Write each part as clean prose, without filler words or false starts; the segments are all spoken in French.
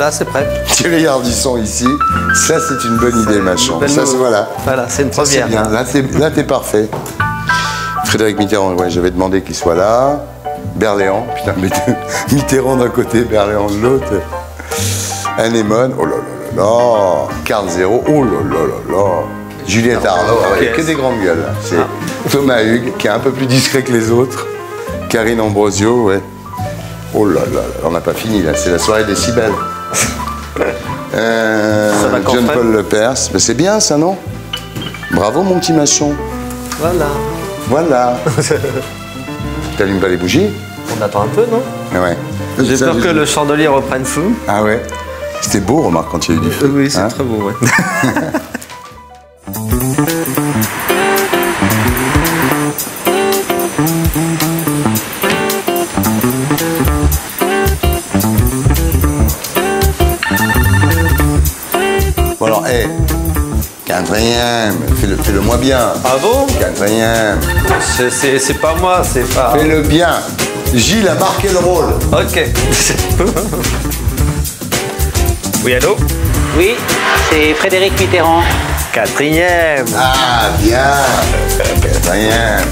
Voilà, c'est prêt. Thierry Ardisson ici, ça c'est une bonne idée, machin. Ça, voilà. Voilà, c'est une première. Bien. Là, t'es parfait. Frédéric Mitterrand, ouais, j'avais demandé qu'il soit là. Berléand, putain, mais Mitterrand d'un côté, Berléand de l'autre. Anémone, oh là là là là. Carl Zéro, oh là là là là. Juliette Arnaud, okay. Que des grandes gueules. C'est Thomas Hugues, qui est un peu plus discret que les autres. Karine Ambrosio, ouais. Oh là là, on n'a pas fini là, c'est la soirée des Cybèles. John-Paul Lepers, mais c'est bien ça, non? Bravo mon petit machon. Voilà. Voilà. T'allumes pas les bougies? On attend un peu, non? Ouais. J'ai peur que le chandelier reprenne fou. Ah ouais. C'était beau, remarque, quand il y a eu du feu. Oui, c'est très beau, ouais. Bon alors, hé, quatrième, fais-le moi bien. Ah bon? Quatrième. C'est pas moi, c'est pas... Fais-le bien. Gilles a marqué le rôle. Ok. Oui, allô? Oui, c'est Frédéric Mitterrand. Quatrième. Ah, bien. Quatrième.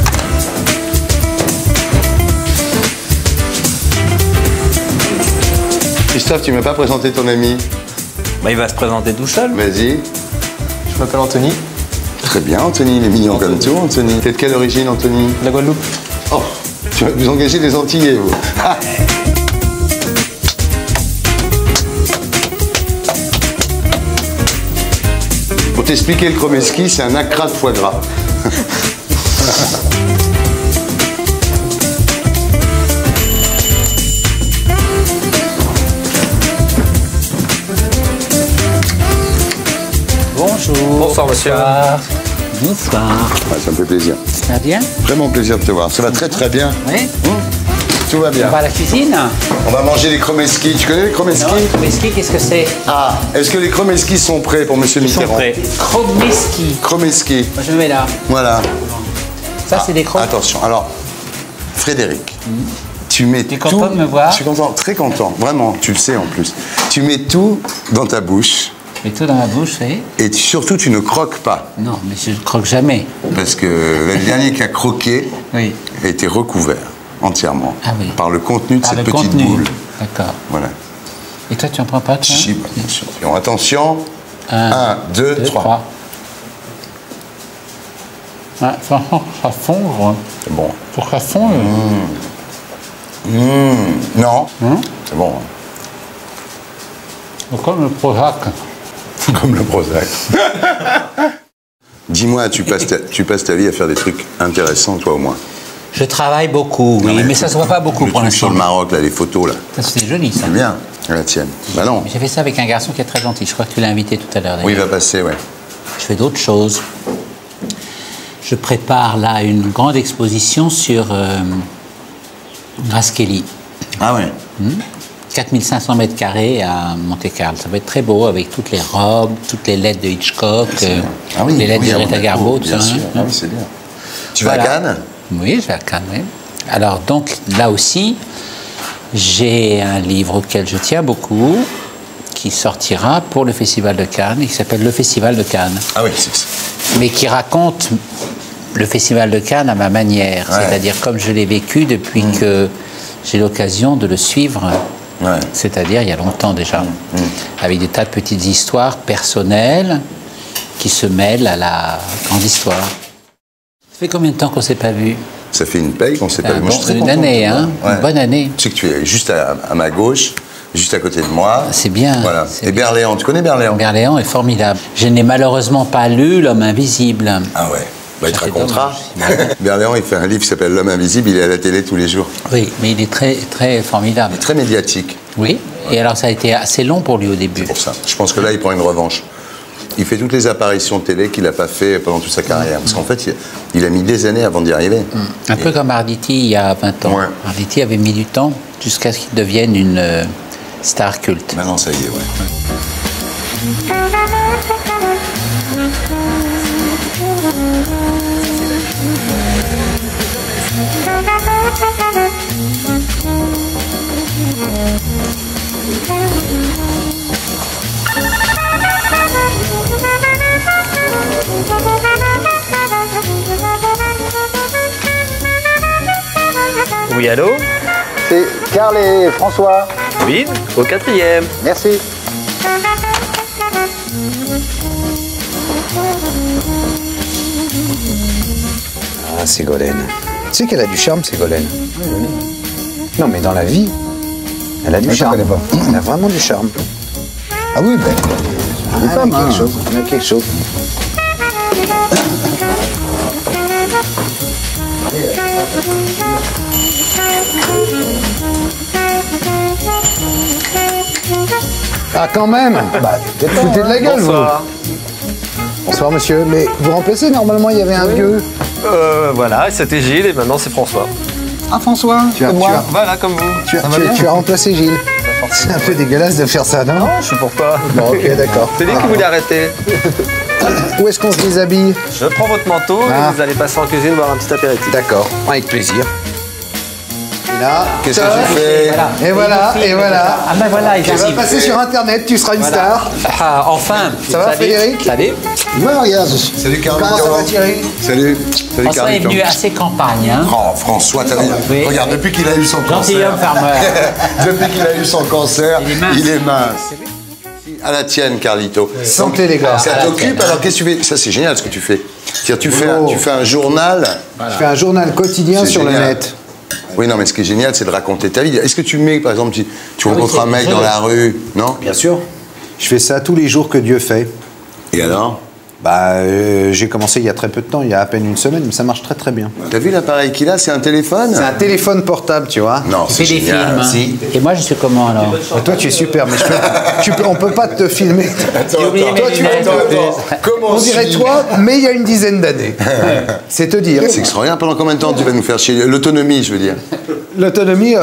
Christophe, tu m'as pas présenté ton ami? Bah, il va se présenter tout seul. Vas-y. Je m'appelle Anthony. Très bien, Anthony, il est mignon comme tout, Anthony. T'es de quelle origine, Anthony? De la Guadeloupe. Oh, tu vas vous engager des Antillais, vous. Ah. Pour t'expliquer, le chromeski, c'est un acra de foie gras. Bonjour. Bonsoir, monsieur. Bonsoir. Ouais, ça me fait plaisir. Ça va bien? Vraiment plaisir de te voir. Ça va très très bien. Oui. Tout va bien. On va à la cuisine? On va manger les chromeski. Tu connais les chromeski? Non, chromeski, qu'est-ce que c'est? Ah, est-ce que les chromeski sont prêts pour monsieur Mitterrand? Ils sont prêts. Chromeski. Chromeski. Moi, je me mets là. Voilà. Ça, c'est des chromeski. Attention. Alors, Frédéric, tu mets Tu es tout... content de me voir? Je suis content, très content. Vraiment, tu le sais en plus. Tu mets tout dans ta bouche. Je mets tout dans ma bouche, oui. Et surtout, tu ne croques pas. Non, mais je ne croque jamais. Parce que le dernier qui a croqué Oui. a été recouvert entièrement Ah oui. par le contenu de Par cette le petite contenu. boule. D'accord. Voilà. Et toi, tu en prends pas, toi? Si, bah, bien sûr. Et attention. 1, 2, 3. Ouais, franchement, ça fond. C'est bon. Pour que ça fonde. Non. C'est bon. C'est comme le Prozac. Comme le Prozac. Dis-moi, tu passes ta vie à faire des trucs intéressants, toi au moins. Je travaille beaucoup, oui, mais ça se voit pas beaucoup pour l'instant. Sur le l'instant. Maroc, là, les photos, là. Ça, c'était joli, ça. C'est bien, la tienne. Bah non. J'ai fait ça avec un garçon qui est très gentil. Je crois que tu l'as invité tout à l'heure. Oui, il va passer, ouais. Je fais d'autres choses. Je prépare là une grande exposition sur Grace Kelly. Ah ouais. 4500 mètres carrés à Monte-Carlo. Ça va être très beau avec toutes les robes, toutes les lettres de Hitchcock, les lettres de Greta Garbo, tout ça. Bien sûr, ah oui, c'est bien. Tu vas à Voilà. Cannes? Oui, je vais à Cannes, oui. Alors, donc, là aussi, j'ai un livre auquel je tiens beaucoup, qui sortira pour le Festival de Cannes, et qui s'appelle Le Festival de Cannes. Ah oui, c'est ça. Mais qui raconte le Festival de Cannes à ma manière, Ouais. c'est-à-dire comme je l'ai vécu depuis que j'ai l'occasion de le suivre, c'est-à-dire il y a longtemps déjà, avec des tas de petites histoires personnelles qui se mêlent à la grande histoire. Ça fait combien de temps qu'on ne s'est pas vu? Ça fait une paye qu'on s'est pas vu. Moi, je suis très Une content de année, te hein, voir. une bonne année. Tu sais que tu es juste à ma gauche, juste à côté de moi. C'est bien. Voilà. c'est Et bien. Berléand, tu connais Berléand? Berléand est formidable. Je n'ai malheureusement pas lu L'Homme Invisible. Ah ouais. Bah, il te Ça fait racontera. dommage. Berléand, il fait un livre qui s'appelle L'Homme Invisible, il est à la télé tous les jours. Oui, mais il est très, très formidable. Il est très médiatique. Oui, et alors ça a été assez long pour lui au début. C'est pour ça. Je pense que là, il prend une revanche. Il fait toutes les apparitions télé qu'il n'a pas fait pendant toute sa carrière. Parce qu'en fait, il a mis des années avant d'y arriver. Un peu comme Arditi il y a 20 ans. Ouais. Arditi avait mis du temps jusqu'à ce qu'il devienne une star culte. Maintenant, ça y est, ouais. Oui, allô? C'est Carl et François. Oui, au 4e. Merci. Ah, Ségolène. Tu sais qu'elle a du charme, Ségolène. Non, mais dans la vie, elle a du charme. Elle a vraiment du charme. Ah oui, ben. Il y a quelque chose. Il y a quelque chose. Ah, quand même. Bah, foutez de la gueule, Bonsoir. vous. Bonsoir, monsieur. Mais vous remplacez, normalement, il y avait un vieux. Voilà, c'était Gilles et maintenant c'est François. Ah, François, comme moi. Voilà, comme vous. Tu as remplacé Gilles. C'est un peu dégueulasse de faire ça, non? Non, je suis pour pas. Bon, ok, d'accord. C'est lui qui voulait arrêter. Où est-ce qu'on se déshabille? Je prends votre manteau Ah. et vous allez passer en cuisine boire un petit apéritif. D'accord, avec plaisir. Et là, Qu'est-ce que tu fais? et voilà, et voilà. Ah ben voilà, ils Tu vas arrivent. passer sur Internet, tu seras une star. Ah, enfin. Ça va, Frédéric? Salut. Ouais, regarde. Salut Carlito. Comment ça va, Thierry? Salut. Salut François est Carlito. venu assez campagne. Hein. Oh, François, t'as vu? Oui. Regarde, depuis qu'il a eu son Gentilhomme cancer. farmer. Depuis qu'il a eu son cancer, Il est mince. il est mince. À la tienne, Carlito. Santé, les gars. Ça à la t'occupe, tienne. alors qu'est-ce que tu fais? Ça, c'est génial ce que tu fais. C'est-à-dire, Oh. tu fais un journal. Je fais un journal quotidien C'est sur le génial. net. Oui, non, mais ce qui est génial, c'est de raconter ta vie. Est-ce que tu mets, par exemple, tu rencontres c'est un mec vrai. dans la rue, non? Bien sûr. Je fais ça tous les jours que Dieu fait. Et alors? Bah, j'ai commencé il y a très peu de temps, il y a à peine une semaine, mais ça marche très très bien. T'as vu l'appareil qu'il a? C'est un téléphone? C'est un téléphone portable, tu vois. Non, Tu c'est fais des génial. films. Hein. Si. Et moi, je suis comment alors? Bah, toi, tu es super, mais on peut pas te filmer. J'ai oublié mes Toi, tu lunettes. Comment On dirait toi, mais il y a une dizaine d'années. C'est te dire. C'est extraordinaire. Pendant combien de temps tu vas nous faire chier? L'autonomie, je veux dire. L'autonomie,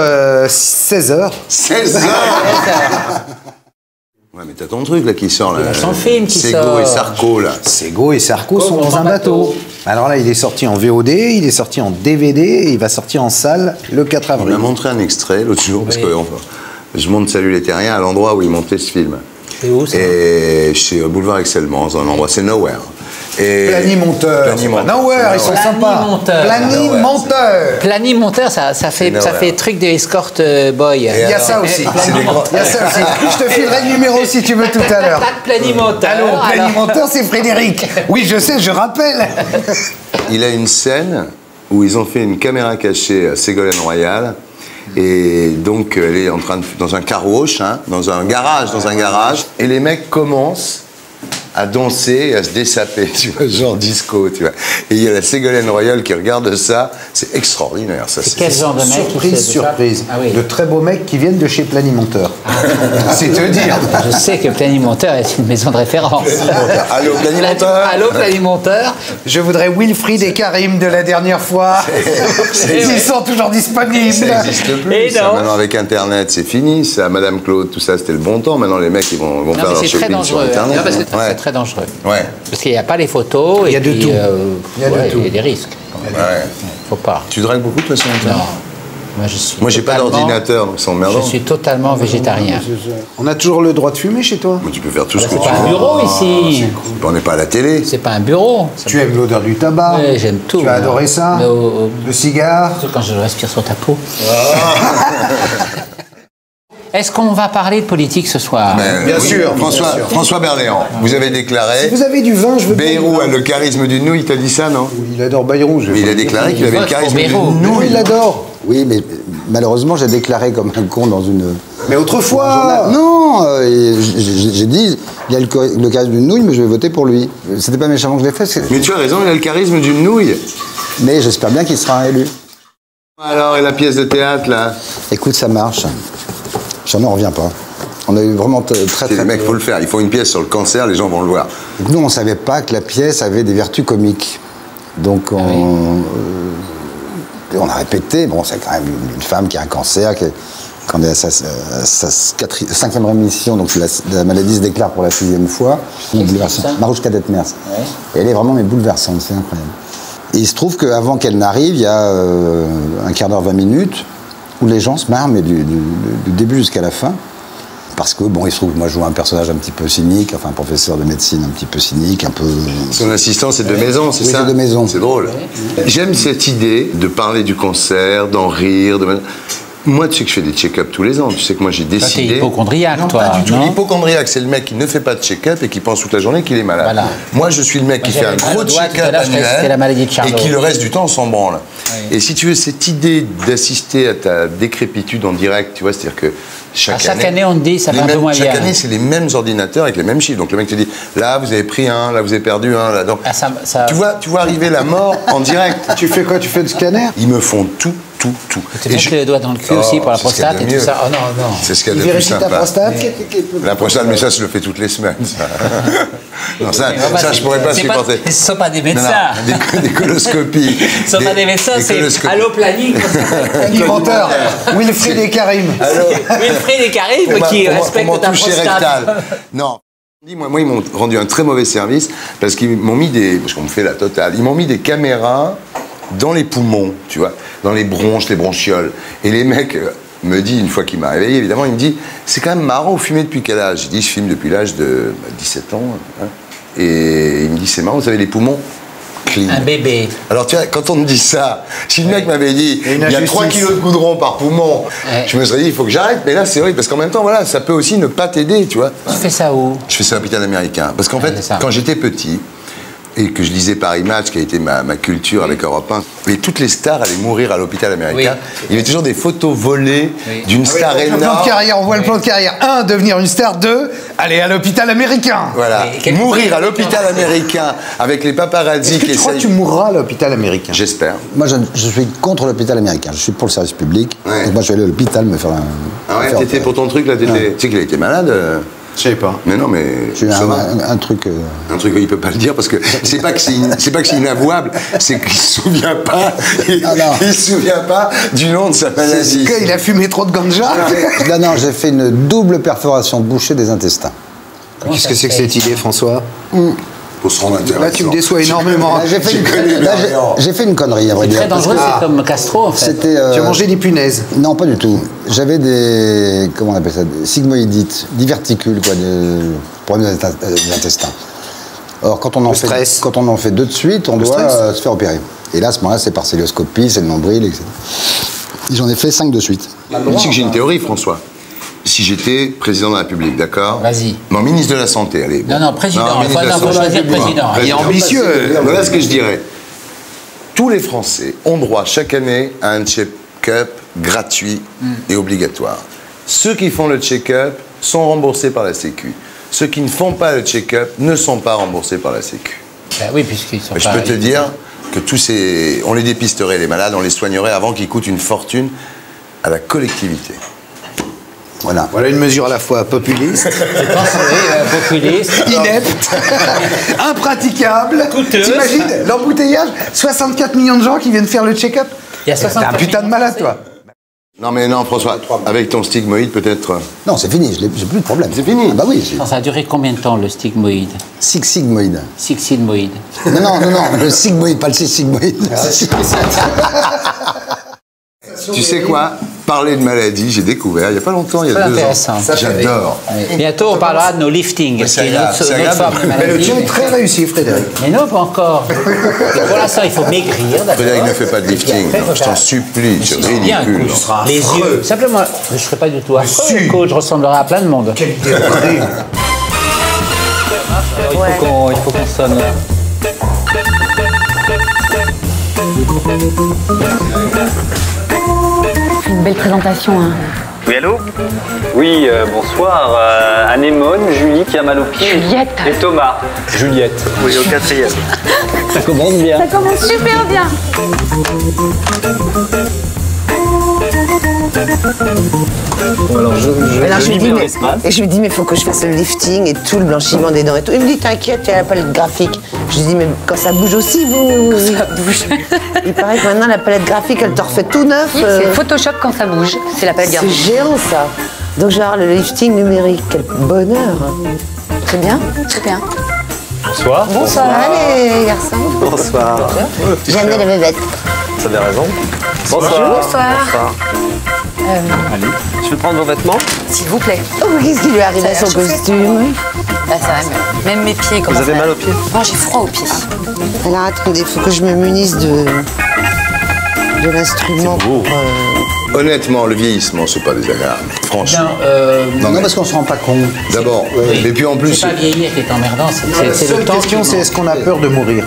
16 heures. 16 heures. Ouais, mais t'as ton truc là qui sort là. Il y a son film qui Sego sort. et Sarko là. Sego et Sarko sont dans un bateau. Alors là, il est sorti en VOD, il est sorti en DVD, et il va sortir en salle le 4 On avril. m'a montré un extrait l'autre jour parce que je monte Salut les Terriens à l'endroit où ils montaient ce film. C'est où ça? Et chez Boulevard Excelmans, dans un endroit, c'est Nowhere. Et Planimonteur. Planimonteur. Nowhere, ils sont sympas. Planimonteur. Planimonteur. Planimonteur, ça fait truc de escort boy. Il y a ça aussi. C'est des grands- Il y a ça aussi. Je te filerai le numéro si tu veux tout à l'heure. Planimonteur. Allô, Planimonteur, c'est Frédéric. Oui, je sais, je rappelle. Il a une scène où ils ont fait une caméra cachée à Ségolène Royal. Et donc, elle est en train de, dans un car wash, hein, dans un garage. Et les mecs commencent à danser et à se dessaper, tu vois, genre disco, tu vois. Et il y a la Ségolène Royal qui regarde ça. C'est extraordinaire, ça. C'est quel genre de mec qui fait Surprise, ça? surprise. Ah oui. De très beaux mecs qui viennent de chez Planimonteur. C'est te dire. Je sais que Planimonteur est une maison de référence. Allô, Planimonteur. Allô, Planimonteur. Je voudrais Wilfried et Karim de la dernière fois. Ils sont toujours disponibles. Ça n'existe plus. Et Ça. non. Maintenant, avec Internet, c'est fini. Ça, Madame Claude, tout ça, c'était le bon temps. Maintenant, les mecs, ils vont Non, faire mais leur c'est très shopping sur dangereux. Internet. Non, parce que Ouais. c'est très dangereux. Ouais. Parce qu'il n'y a pas les photos. Il y a et de puis, tout. Il y a de tout. Il y a des risques. Ouais. Faut pas. Tu dragues beaucoup, de toute façon, Internet? Non. Moi, je suis. Moi, j'ai pas totalement- d'ordinateur, donc c'est emmerdant. Je suis totalement végétarien. On a toujours le droit de fumer chez toi. Mais tu peux faire tout ce que C'est tu pas un veux. bureau ici. On n'est pas à la télé. C'est pas un bureau. Tu aimes l'odeur du tabac. Ouais, j'aime tout. Tu as adoré ça. Mais Le cigare. surtout quand je respire sur ta peau. Est-ce qu'on va parler de politique ce soir? Bien sûr. François Berléand, vous avez déclaré. Vous avez du vin, je veux bien. Bayrou a le charisme d'une nouille, il t'a dit ça, non? Il adore Bayrou. Mais il a déclaré qu'il avait le vote pour charisme Bayrou. d'une Nous, nouille. il l'adore. Oui, mais malheureusement, j'ai déclaré comme un con dans une. Mais autrefois. Non, j'ai dit, il y a le charisme d'une nouille, mais je vais voter pour lui. C'était pas méchamment que je l'ai fait, Mais tu as raison, il a le charisme d'une nouille. mais j'espère bien qu'il sera élu. Alors, et la pièce de théâtre, là? Écoute, ça marche. J'en reviens pas. On a eu vraiment très Les très. mecs, faut le faire. Il faut une pièce sur le cancer, les gens vont le voir. Nous, on savait pas que la pièce avait des vertus comiques. Donc, on a répété. Bon, c'est quand même une femme qui a un cancer, quand elle est à sa 5e rémission, donc la maladie se déclare pour la 6e fois. c'est ça Marouchka Detmers. Ouais. Et elle est vraiment mais bouleversante, c'est incroyable. Et il se trouve qu'avant qu'elle n'arrive, il y a un quart d'heure, 20 minutes, où les gens se marrent, mais du début jusqu'à la fin. parce que, bon, il se trouve que moi je joue un personnage un petit peu cynique, enfin un professeur de médecine un petit peu cynique, un peu... Son assistant, c'est de maison, c'est Oui, ça? c'est de maison. C'est drôle. J'aime cette idée de parler du cancer, d'en rire, Moi, tu sais que je fais des check-up tous les ans. Tu sais que moi, j'ai décidé... T'es hypochondriaque, non, toi, pas du tout. non? L'hypochondriaque, c'est le mec qui ne fait pas de check-up et qui pense toute la journée qu'il est malade. Voilà. Moi, je suis le mec qui fait un gros check-up c'était la maladie de annuel Charlot. et qui, le reste du temps, s'en branle. Oui. Et si tu veux, cette idée d'assister à ta décrépitude en direct, tu vois, c'est-à-dire que chaque année, on te dit, ça va un peu moins bien. Chaque année, c'est les mêmes ordinateurs avec les mêmes chiffres. Donc, le mec te dit, là, vous avez pris un, là, vous avez perdu un, là. Donc, tu vois arriver la mort en direct. Tu fais quoi? Tu fais le scanner? Ils me font tout. Tu mets les doigts dans le cul aussi pour la prostate et tout ça. Oh non, non. C'est ce qu'il y a Il de plus vérifie ta sympa. prostate? La prostate, mais ça, je le fais toutes les semaines. Ça. Non, ça, je pourrais pas supporter. Ce ne sont pas des médecins. Non, des coloscopies. Ce ne sont pas des médecins, c'est alloplanning. Inventeur, Wilfried et Karim. Wilfried et Karim qui respectent ta prostate. Non. Moi, ils m'ont rendu un très mauvais service parce qu'ils m'ont mis parce qu'on me fait la totale, ils m'ont mis des caméras dans les poumons, tu vois, dans les bronches, les bronchioles. Et les mecs me disent, une fois qu'il m'a réveillé, évidemment, il me dit, c'est quand même marrant, vous fumez depuis quel âge? Je dis, je fume depuis l'âge de 17 ans. Hein. Et il me dit, c'est marrant, vous avez les poumons clean. Un bébé. Alors tu vois, quand on me dit ça, si le mec m'avait dit, il y a 3 kilos de goudron par poumon, je me serais dit, il faut que j'arrête. Mais là, c'est vrai, parce qu'en même temps, voilà, ça peut aussi ne pas t'aider, tu vois. Tu fais ça où? Je fais ça à l'hôpital américain. Parce qu'en fait, quand j'étais petit, et que je lisais Paris Match, qui a été ma culture avec Europe 1, et toutes les stars allaient mourir à l'hôpital américain. Oui. Il y avait toujours des photos volées d'une star énorme. Le plan de carrière, on voit le plan de carrière. 1, devenir une star. 2, aller à l'hôpital américain. Voilà, mourir à l'hôpital américain avec les paparazzis qui essayent... Tu crois que tu mourras à l'hôpital américain? J'espère. Moi, je suis contre l'hôpital américain. Je suis pour le service public. Ouais. Donc moi, je vais aller à l'hôpital me faire un... Ah ouais, t'étais pour ton truc, là, t'étais... Tu sais qu'il a été malade Je sais pas. Mais non, mais... J'ai eu un truc... Un truc, il peut pas le dire, parce que c'est pas que c'est inavouable, c'est qu'il se souvient pas... Il se souvient pas du nom de sa maladie. C'est qu'il a fumé trop de ganja. Non, j'ai fait une double perforation bouchée des intestins. Qu'est-ce que c'est que cette idée, François? Pour se rendre intéressant. Là, tu me déçois énormément. J'ai fait une connerie, à vrai dire. C'est très dangereux, c'est comme Castro, en fait. Tu as mangé des punaises? Non, pas du tout. J'avais des... Comment on appelle ça? Des sigmoïdites, diverticules, quoi, des problèmes des intestins. Or, quand on en fait 2 de suite, on doit se faire opérer. Et là, à ce moment-là, c'est par célioscopie, c'est le nombril, etc. J'en ai fait 5 de suite. Tu sais que j'ai une théorie, François. Si j'étais président de la République, d'accord? Vas-y. Non, ministre de la Santé, allez. Bon. Non, président. Il faut choisir président. Il est ambitieux. Voilà ce que je dirais. Tous les Français ont droit chaque année à un check-up gratuit et obligatoire. Ceux qui font le check-up sont remboursés par la Sécu. Ceux qui ne font pas le check-up ne sont pas remboursés par la Sécu. Ben oui, puisqu'ils sont Je peux te dire que on les dépisterait, les malades, on les soignerait avant qu'ils coûtent une fortune à la collectivité. Voilà. Voilà une mesure à la fois populiste, populiste, inepte, impraticable. Coûteuse. T'imagines l'embouteillage? 64 millions de gens qui viennent faire le check-up. Il y a 64 T'es un putain de malade, toi. Non mais non, François, avec ton stigmoïde peut-être... Non, c'est fini, j'ai plus de problème. C'est fini. Ah bah oui. Ça a duré combien de temps, le stigmoïde? Sigmoïde. Sigmoïde. Non, le sigmoïde, pas le sigmoïde. Tu sais quoi? Parler de maladie, j'ai découvert il n'y a pas longtemps, il y a 2 ans. J'adore. Bientôt, on parlera de nos liftings, qui est notre forme de maladie. Mais le tien est très réussi, Frédéric. Mais non, pas encore. Pour l'instant, il faut maigrir. Frédéric ne fait pas de lifting, je t'en supplie, c'est ridicule. Les yeux. Simplement, je ne serai pas du tout affreux, coach, je ressemblerai à plein de monde. Quelle idée horrible. Il faut qu'on sonne. Une belle présentation, hein. Oui, allô? Oui, bonsoir. Anémone, Julie qui a mal au pied. Juliette. Et Thomas. Juliette. Oui, au 4e. Ça commence bien. Ça commence super bien. Bon, alors je lui dis, mais il faut que je fasse le lifting et tout, le blanchiment des dents et tout. Il me dit, t'inquiète, il y a la palette graphique. Je lui dis, mais quand ça bouge aussi, vous... Ça bouge. Il paraît que maintenant, la palette graphique, elle te refait tout neuf. Oui, c'est Photoshop quand ça bouge. C'est la palette graphique. C'est géant, ça. Donc, je vais avoir le lifting numérique. Quel bonheur. C'est bien, c'est bien. Bonsoir. Bonsoir, les garçons. Bonsoir. J'ai amené la bébête. Vous avez raison. Bonsoir. Allez, je vais prendre vos vêtements. S'il vous plaît. Oh, qu'est-ce qui lui arrive à son costume? Là, ça va, même mes pieds. Vous avez mal aux pieds? Oh, j'ai froid aux pieds. Alors attendez, il faut que je me munisse de l'instrument pour... Honnêtement, le vieillissement, c'est pas désagréable. Franchement. Non, parce qu'on se rend pas compte. D'abord. Et puis en plus. C'est pas vieillir qui est emmerdant, La c'est le seule temps. question, c'est est-ce qu'on a peur de mourir?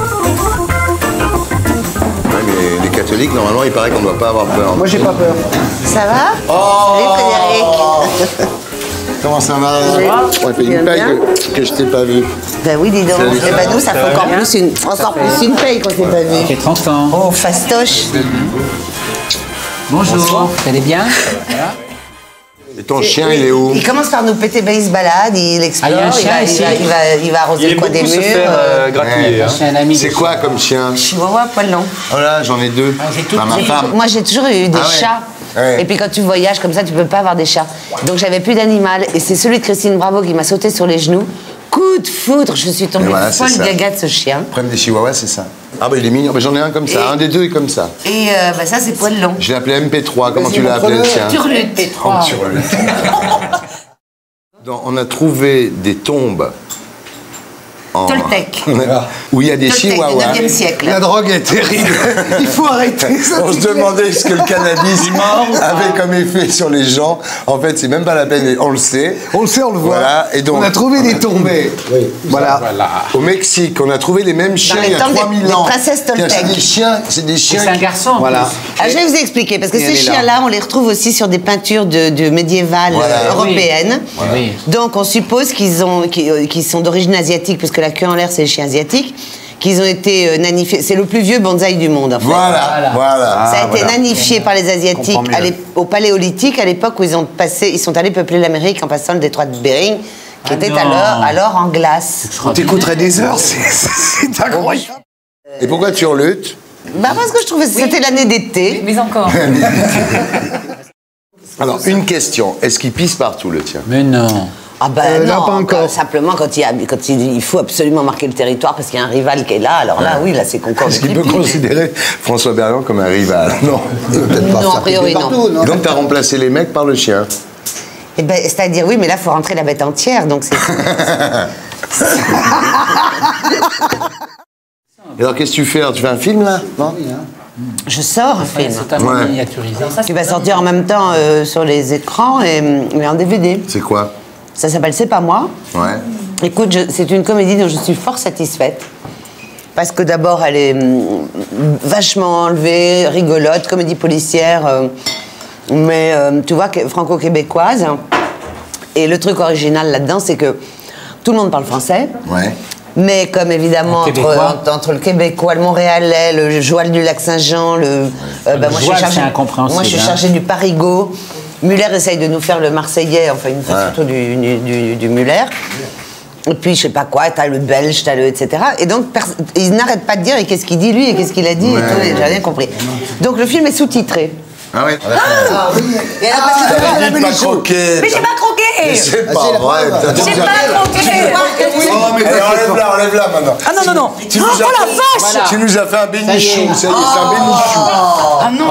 Ouais, mais les catholiques, normalement, il paraît qu'on ne doit pas avoir peur. Moi, j'ai pas peur. Ça va? Oh Salut Frédéric. Comment ça va? On fait Tu vas une paille bien que je t'ai pas vue. Ben oui, dis donc. Salut. Eh ben nous, ça fait encore plus une paye qu'on s'est pas vu. J'ai 30 ans. Oh, fastoche. Bonjour. Vous allez bien? Et ton chien, il est où? Il commence par nous péter, ben il se balade, il explore, Ah, il y a un chien ici. il va arroser le coin des murs. gratuit. Je suis un ami. C'est quoi comme chien? Chihuahua, poil long. Oh là, j'en ai deux. j'ai tout Enfin, ma femme. Moi, j'ai toujours eu des Ah ouais. chats. Ouais. Et puis quand tu voyages comme ça, tu peux pas avoir des chats. Donc j'avais plus d'animal. Et c'est celui de Christine Bravo qui m'a sauté sur les genoux. Coup de foudre, je suis tombée Et voilà, c'est folle ça. gaga de ce chien. Le problème des chihuahuas, c'est ça. Ah bah il est mignon. Bah, j'en ai un comme ça. Et- Un des deux est comme ça. Et bah, ça, c'est poil long. Je l'ai appelé MP3. Comment tu l'as appelé le tien? Turlute. Donc, on a trouvé des tombes en... Toltec. où il y a des Toltec, du chihuahuas. 9e siècle. La drogue est terrible. Il faut arrêter ça. On se demandait ce que le cannabis avait comme effet sur les gens. En fait, c'est même pas la peine. On le sait. On le sait, on le voit. Voilà. Et donc, On a trouvé des tombées. Voilà. au Mexique, on a trouvé les mêmes chiens les il y a temps des- 3000 des ans. princesses Toltec. C'est des chiens. C'est des chiens. C'est un garçon. en Voilà. plus. Ah, je vais vous expliquer, parce que Et ces elle est là. chiens-là, on les retrouve aussi sur des peintures de médiévales Voilà. européennes. Oui. Donc on suppose qu'ils sont d'origine asiatique, parce que la queue en l'air, c'est les chiens asiatiques, qu'ils ont été nanifiés. C'est le plus vieux bonsaï du monde, en fait. Voilà. Ça a été voilà. nanifié par les Asiatiques comprends mieux. au Paléolithique, à l'époque où ils sont allés peupler l'Amérique en passant le détroit de Bering, qui était non. alors en glace. On t'écouterait des heures, c'est incroyable. Et pourquoi tu luttes? Bah parce que je trouvais que c'était l'année d'été. Mais encore. Alors, une question. Est-ce qu'il pisse partout, le tien? Mais non. Ah ben là, non, pas encore. simplement quand il faut absolument marquer le territoire parce qu'il y a un rival qui est là, alors là oui, là c'est Concorde. Est-ce qu'il peut considérer François Berléand comme un rival? Non. Peut-être pas Non, faire a priori, pipi partout, non. Donc, tu as remplacé les mecs par le chien. Eh ben, c'est-à-dire oui, mais là il faut rentrer la bête entière, donc c'est... Et alors, qu'est-ce que tu fais? Alors, tu fais un film, là? Non? Je sors un film. C'est totalement Ouais. miniaturisé. Qui va sortir en même temps sur les écrans et en DVD. C'est quoi? Ça s'appelle C'est pas moi. Ouais. Écoute, c'est une comédie dont je suis fort satisfaite. Parce que d'abord, elle est vachement enlevée, rigolote, comédie policière, mais tu vois, franco-québécoise. Et le truc original là-dedans, c'est que tout le monde parle français. Ouais. Mais comme évidemment, En québécois. entre le québécois, le montréalais, le Joal du Lac-Saint-Jean, moi, je suis Joal, chargée- c'est incompréhensible, moi je suis hein. chargée du Parigot. Muller essaye de nous faire le Marseillais, enfin une fois surtout du Muller. Et puis je sais pas quoi, t'as le belge, t'as le etc. Et donc ils n'arrêtent pas de dire et qu'est-ce qu'il dit lui et qu'est-ce qu'il a dit et tout, et j'ai rien compris. Donc le film est sous-titré. Ah ouais? Et alors, parce que T'as dit de pas croquer. Mais j'ai pas croqué. C'est Ah, pas si, la vrai. preuve. T'as dit- J'ai pas croqué. Oh, mais enlève-la maintenant. Ah non, non, non. Tu nous as fait- Tu nous as fait un bénichou, ça y est, c'est un bénichou. Ah non,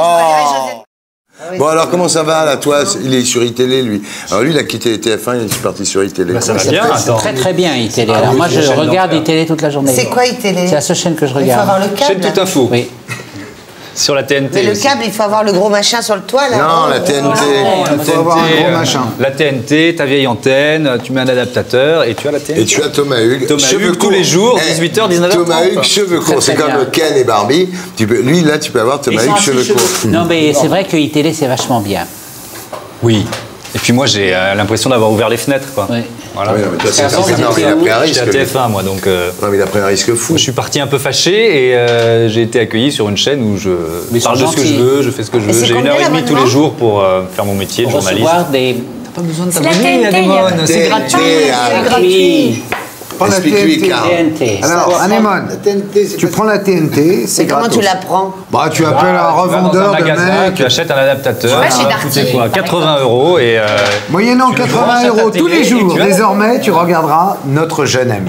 Bon, alors comment ça va là, toi? Il est sur iTélé, lui. Alors lui, il a quitté TF1, il est parti sur iTélé. Ça va bien, attends. Très très bien iTélé. Alors moi je chaîne regarde d'enfer. iTélé toute la journée. C'est quoi iTélé? C'est la seule chaîne que je Il faut regarde. avoir le câble. Chaîne Tout Info. Oui. Sur la TNT. Mais le aussi. câble, il faut avoir le gros machin sur le toit là. Non, la TNT. La faut avoir un gros TNT, machin. La TNT, ta vieille antenne, tu mets un adaptateur et tu as la TNT. Et tu as Thomas Hugues. Thomas cheveux Hugues, tous courts. les jours, Eh, 18h, 19h30. Thomas Hugues, cheveux courts. C'est très comme bien. Ken et Barbie. Lui, là, tu peux avoir Thomas Ils sont Hugues, assez cheveux cheveux. courts. Non mais c'est vrai que iTélé c'est vachement bien. Oui. Et puis moi, j'ai l'impression d'avoir ouvert les fenêtres, quoi. Oui. Voilà. Oui, non, mais toi, c'est Avant, certain, vous mais il a étiez pris un J'étais à risque. lui. TF1, moi, donc Non, mais il a pris un risque fou. je suis parti un peu fâché et j'ai été accueilli sur une chaîne où je Mais ils parle de sont ce que je gentils. veux, je fais ce que je Et veux. c'est J'ai 1h30 combien, tous les l'abonnement jours pour faire mon métier de Pour journaliste. recevoir des... Pas besoin de C'est la t'abonner, TNT, Anémone, c'est TNT, gratuit. hein. c'est gratuit. Prends la Explique-lui, TNT. Carl. TNT. Alors, Anémone, La TNT, c'est tu pas- prends la TNT, c'est Mais comment gratos. tu la prends? Bah, tu appelles un Tu vas dans revendeur un de magasin, mecs. tu achètes un adaptateur, Tu vas chez ça va Darty, coûter quoi par 80 € et Moyennant tu le 80 branches à ta € tous télé les et jours, tu as- désormais, tu regarderas notre jeune ami.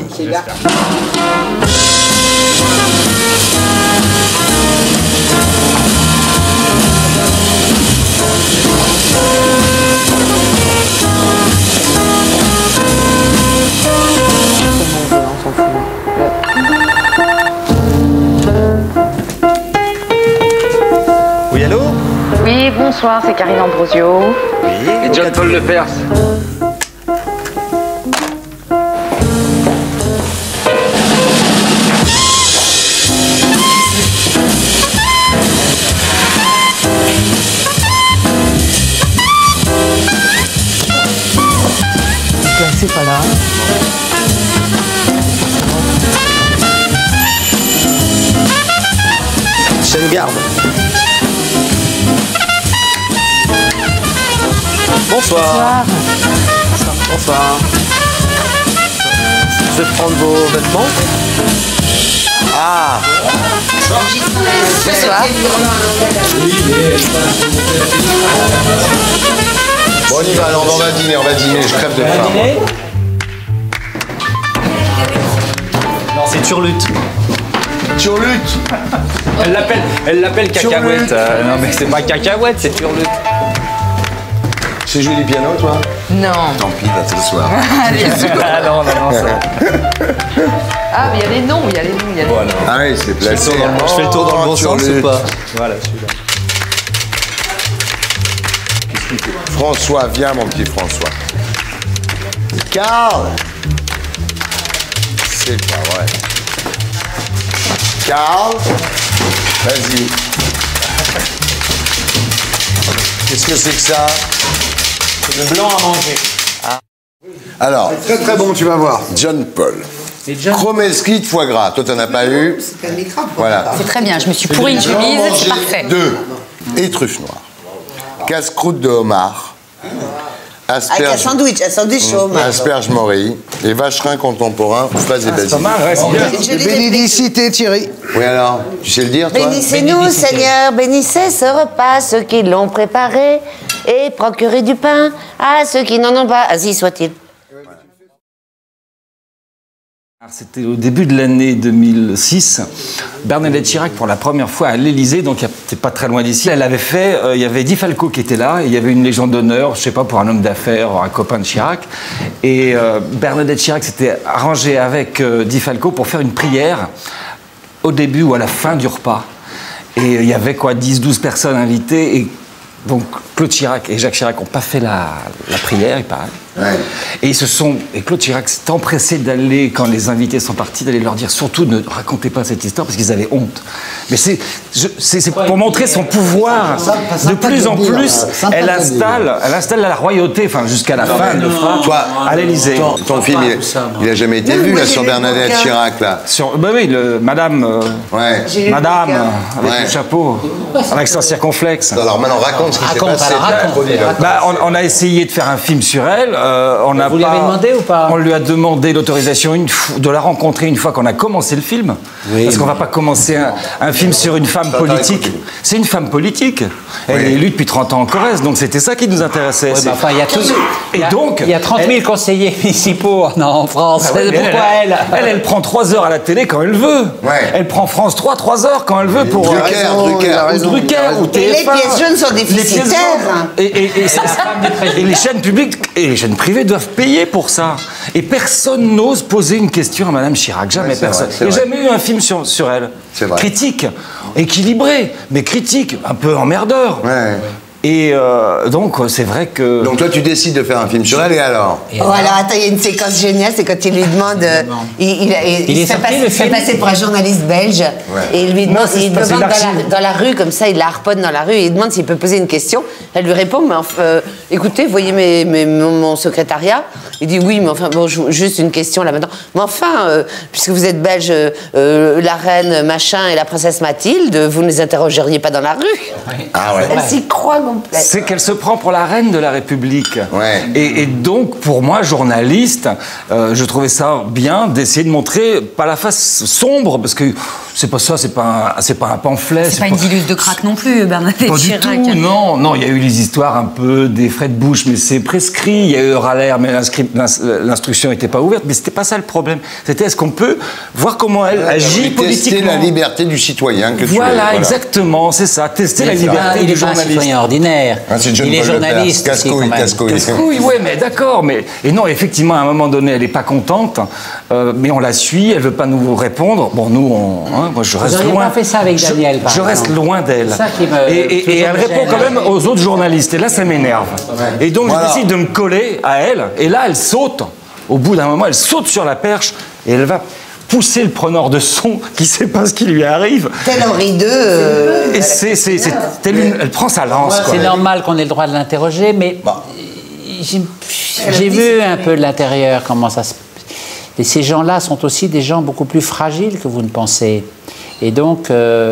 s'en fout. Oui, allô? Oui, bonsoir, c'est Karine Ambrosio. Oui. Et John-Paul Lepers. C'est pas là. Chaîne garde. Bonsoir. Bonsoir. Je vais prendre vos vêtements. Ah. Bonsoir. Bon, on y va, alors on va dîner, je crève de faim. Non, c'est Turlute. Turlute. Elle l'appelle cacahuète. Non, mais c'est pas cacahuète, c'est Turlute. Tu sais jouer du piano, toi? Non. Tant pis, va ce soir. Ah non, ça. Ah, mais il y a les noms, il y a les noms, il y a les noms. Ah oui, c'est placé. Je fais le tour dans le bon sens ou pas? Voilà, celui-là. François, viens mon petit François. Carl. C'est pas vrai. Carl, vas-y. Qu'est-ce que c'est que ça? C'est le blanc à manger. Alors, Très très bon, tu vas voir. John Paul. Chromeski de foie gras. Toi, t'en as pas eu? C'était le microbe. Voilà. C'est très bien, je me suis pourri une chemise, c'est parfait. 2. Et truffes noires. Casse-croûte de homard. Avec un sandwich chaud. Asperge morille. Et vacherin contemporain, fraises et basilic. Pas mal, ouais, c'est bien. Bénédicité, Thierry. Oui, alors, tu sais le dire, toi? Bénissez-nous, Seigneur, bénissez ce repas, ceux qui l'ont préparé, et procurez du pain à ceux qui n'en ont pas, ainsi soit-il. C'était au début de l'année 2006. Bernadette Chirac, pour la première fois à l'Élysée, donc c'était pas très loin d'ici, elle avait fait, il y avait Di Falco qui était là, et il y avait une légion d'honneur, je sais pas, pour un homme d'affaires, un copain de Chirac. Et Bernadette Chirac s'était arrangée avec Di Falco pour faire une prière au début ou à la fin du repas. Et il y avait quoi, 10-12 personnes invitées, et donc Claude Chirac et Jacques Chirac n'ont pas fait la prière, il paraît. Ouais. Et Claude Chirac s'est empressé d'aller, quand les invités sont partis, d'aller leur dire surtout ne racontez pas cette histoire parce qu'ils avaient honte. Mais c'est pour montrer son pouvoir. De plus en plus, elle installe la royauté, enfin jusqu'à la fin de Toi, à l'Élysée. Ton film, il a jamais été vu là sur Bernadette Chirac là. Bah oui, Madame, Ouais. Madame avec Ouais. le chapeau, avec son circonflexe. Alors maintenant raconte ce qui s'est passé. Bah, on a essayé de faire un film sur elle. Vous lui avez demandé ou pas? On lui a demandé l'autorisation de la rencontrer une fois qu'on a commencé le film. Parce qu'on va pas commencer un film sur une femme politique. C'est une femme politique. Elle est élue depuis 30 ans en Corrèze, donc c'était ça qui nous intéressait. Ouais, bah, enfin, il y a tous. Il y a 30 000 conseillers municipaux en France. Ah ouais, Pourquoi elle prend 3 heures à la télé quand elle veut. Ouais. Elle prend France 3 3 heures quand elle veut pour Drucker. ou Et les TF1. pièces jaunes sont déficitaires. Et les chaînes publiques et les chaînes privées doivent payer pour ça. Et personne n'ose poser une question à Madame Chirac. Jamais Ouais, personne. vrai, Il n'y a jamais eu un film sur elle. C'est vrai. Critique, équilibré, mais critique, un peu emmerdeur. Ouais. Et donc, c'est vrai que... Donc toi, tu décides de faire un film sur elle et alors? Oh, alors attends, il y a une séquence géniale, c'est quand il lui demande. Il est se fait sorti, le film. passer pour un journaliste belge. Et il lui demande, il demande dans la rue, comme ça, il la harponne dans la rue, et il demande s'il peut poser une question. Elle lui répond, mais écoutez, voyez mon secrétariat. Il dit oui, mais enfin, bon, juste une question là maintenant. Mais enfin, puisque vous êtes belge, la reine machin et la princesse Mathilde, vous ne les interrogeriez pas dans la rue? Ah ouais. Elle s'y croit complètement. C'est qu'elle se prend pour la reine de la République. Ouais. Et donc, pour moi, journaliste, je trouvais ça bien d'essayer de montrer, pas la face sombre, parce que C'est pas ça, c'est pas un pamphlet. C'est pas une diluce de crack non plus, Bernadette Pas Chirac. du tout, non, il y a eu les histoires un peu des frais de bouche, mais c'est prescrit. Il y a eu Euraler, mais l'instruction n'était pas ouverte. Mais c'était pas ça le problème. C'était est-ce qu'on peut voir comment elle agit politiquement. Tester la liberté du citoyen que voilà, tu es. Voilà, exactement, c'est ça. Tester la liberté il du est pas un journaliste. citoyen ordinaire. Il est journaliste. Casse-couille, casse-couille. Oui, ouais, mais d'accord. Et non, effectivement, à un moment donné, elle n'est pas contente, mais on la suit, elle ne veut pas nous répondre. Bon, nous, moi, je reste Vous loin. Pas fait ça avec Daniel, je reste loin d'elle. Et elle répond quand même aux autres journalistes. Et là, ça m'énerve. Et donc, je décide de me coller à elle. Et là, elle saute. Au bout d'un moment, elle saute sur la perche et elle va pousser le preneur de son qui ne sait pas ce qui lui arrive. Tel Henri II. Et elle prend sa lance. C'est normal qu'on ait le droit de l'interroger, mais j'ai vu un peu de l'intérieur comment ça se... Et ces gens-là sont aussi des gens beaucoup plus fragiles que vous ne pensez. Et donc,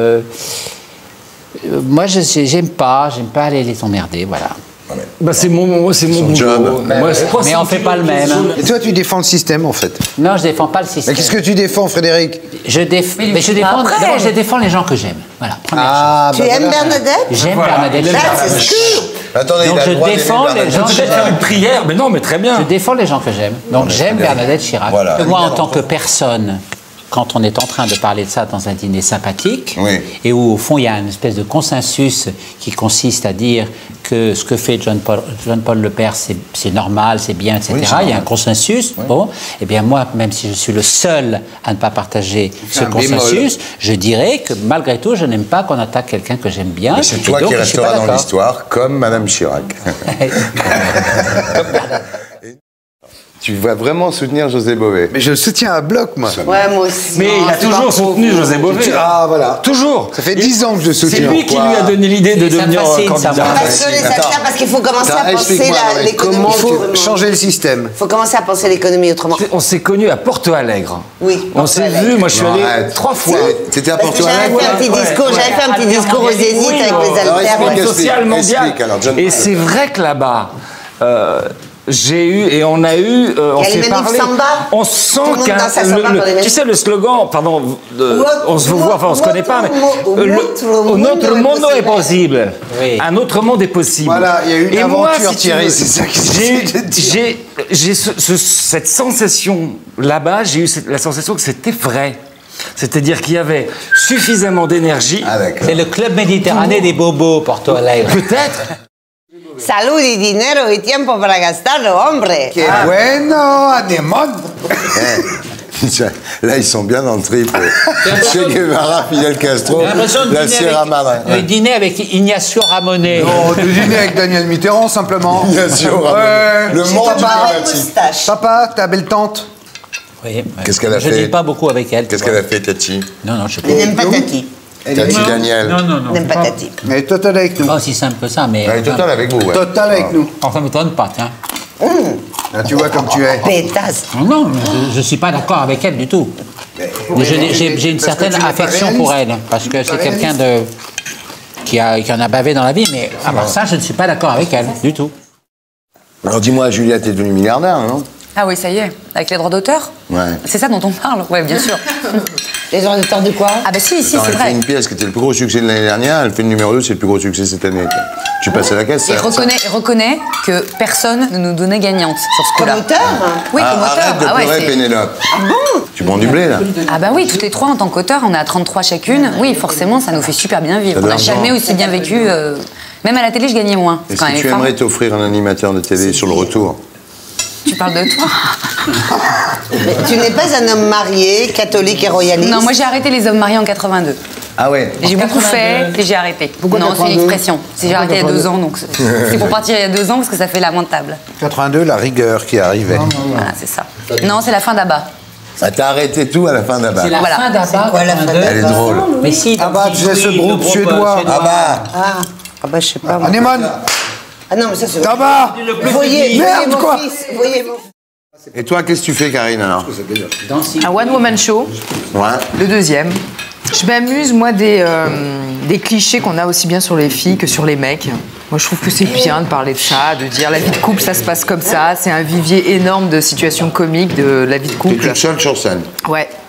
moi, j'aime pas aller les emmerder, voilà. Bah c'est mon job. Mais on fait pas le même. Hein. Et toi, tu défends le système, en fait. Non, je défends pas le système. Mais qu'est-ce que tu défends, Frédéric? Mais je défends les gens que j'aime. Voilà. Tu aimes Bernadette? J'aime Bernadette. C'est sûr. Attendez, donc je défends les gens. Je vais faire une prière, mais non, mais très bien. Je défends les gens que j'aime. Donc j'aime Bernadette Chirac. Voilà. Moi, en tant que personne, quand on est en train de parler de ça dans un dîner sympathique, oui. et où au fond il y a une espèce de consensus qui consiste à dire que ce que fait John-Paul Le Père, c'est normal, c'est bien, etc. Oui, il y a un consensus. Oui. Bon, et bien moi, même si je suis le seul à ne pas partager ce consensus, je dirais que malgré tout, je n'aime pas qu'on attaque quelqu'un que j'aime bien. Mais c'est toi qui resteras dans l'histoire, comme Madame Chirac. Tu vas vraiment soutenir José Bové. Mais je le soutiens à bloc, moi. Ouais, moi aussi. Mais il a toujours soutenu José Bové. Ah, voilà. Toujours. Ça fait 10 ans que je le soutiens. C'est lui qui lui a donné l'idée de devenir candidat. Parce qu'il faut commencer à penser l'économie. Il faut changer le système. Il faut commencer à penser l'économie autrement. On s'est connus à Porto Alegre. Oui. On s'est vus, moi je suis allé 3 fois. C'était à Porto Alegre. J'avais fait un petit discours au Zénith avec les haltères. Social mondial. Et c'est vrai que là-bas, j'ai eu et on a eu, on s'est parlé. On sent qu'un, tu sais le slogan, pardon, on se voit, enfin on se connaît pas, mais un autre monde est possible. Oui. Un autre monde est possible. Voilà, il y a eu une aventure, Thierry, c'est ça que j'ai cette sensation là-bas, j'ai eu la sensation que c'était vrai. C'est-à-dire qu'il y avait suffisamment d'énergie. C'est le club méditerranéen des bobos, Porto Alegre. Peut-être. Salud y dinero y tiempo para gastarlo, hombre. Que bueno, Anemone. Là, ils sont bien dans le trip. Che Guevara, Fidel Castro, la Sierra Madre. De dîner avec Ignacio Ramonet. Non, de dîner avec Daniel Mitterrand, simplement. Ignacio Ramonet. Le monde diplomatique. Papa, ta belle tante. Oui. Qu'est-ce qu'elle a fait? Je ne dis pas beaucoup avec elle. Qu'est-ce qu'elle a fait, Tati? Non, je sais pas. Elle n'aime pas Tati. Tati Daniel. Non. N'aime pas Tati. Elle est totale avec nous. Pas aussi simple que ça, mais. Elle est totale avec vous, ouais. Totale avec nous. Enfin, ça ne m'étonne pas, tiens. Là, tu vois comme tu es. Pétasse. Non, je ne suis pas d'accord avec elle du tout. J'ai une certaine affection pour elle, parce que c'est quelqu'un qui en a bavé dans la vie, mais à part ça, je ne suis pas d'accord avec elle, du tout. Alors dis-moi, Julia, t'es devenue milliardaire, non? Ah oui, ça y est, avec les droits d'auteur. Ouais. C'est ça dont on parle, ouais, bien sûr. Les droits d'auteur de quoi? Ah bah si, c'est Elle vrai. fait une pièce qui était le plus gros succès de l'année dernière, elle fait le numéro 2, c'est le plus gros succès cette année. Tu passes à la caisse, Et reconnaît que personne ne nous donnait gagnante sur ce coup-là. Comme auteur? Oui, comme auteur. Arrête de pleurer, Pénélope. Ah bon? Tu prends du blé, là? Ah bah oui, toutes les trois en tant qu'auteur, on est à 33 chacune. Oui, forcément, ça nous fait super bien vivre. On n'a jamais aussi bien vécu. Même à la télé, je gagnais moins. Est-ce que tu aimerais t'offrir un animateur de télé sur le retour? Tu parles de toi? Mais tu n'es pas un homme marié, catholique et royaliste? Non, moi j'ai arrêté les hommes mariés en 82. Ah ouais? J'ai beaucoup fait et j'ai arrêté. Pourquoi non, c'est une expression. J'ai arrêté il y a 2 ans, donc c'est pour partir il y a 2 ans parce que ça fait lamentable. 82, la rigueur qui arrivait. Voilà, c'est ça. Non, c'est la fin d'Abba. Ah, t'as arrêté tout à la fin d'Abba. C'est la fin d'Abba. Elle est drôle. Mais si. Abba, tu sais, ce groupe suédois. Abba. Ah bah je sais pas. Anemone. Ah non, mais ça c'est... Abba. Voyez Merde, quoi. Voyez mon... Et toi, qu'est-ce que tu fais, Karine, alors? Un one-woman show, Ouais. le deuxième. Je m'amuse, moi, des clichés qu'on a aussi bien sur les filles que sur les mecs. Moi, je trouve que c'est bien de parler de ça, de dire la vie de couple, ça se passe comme ça. C'est un vivier énorme de situations comiques de la vie de couple. T'es toute seule sur scène? Ouais.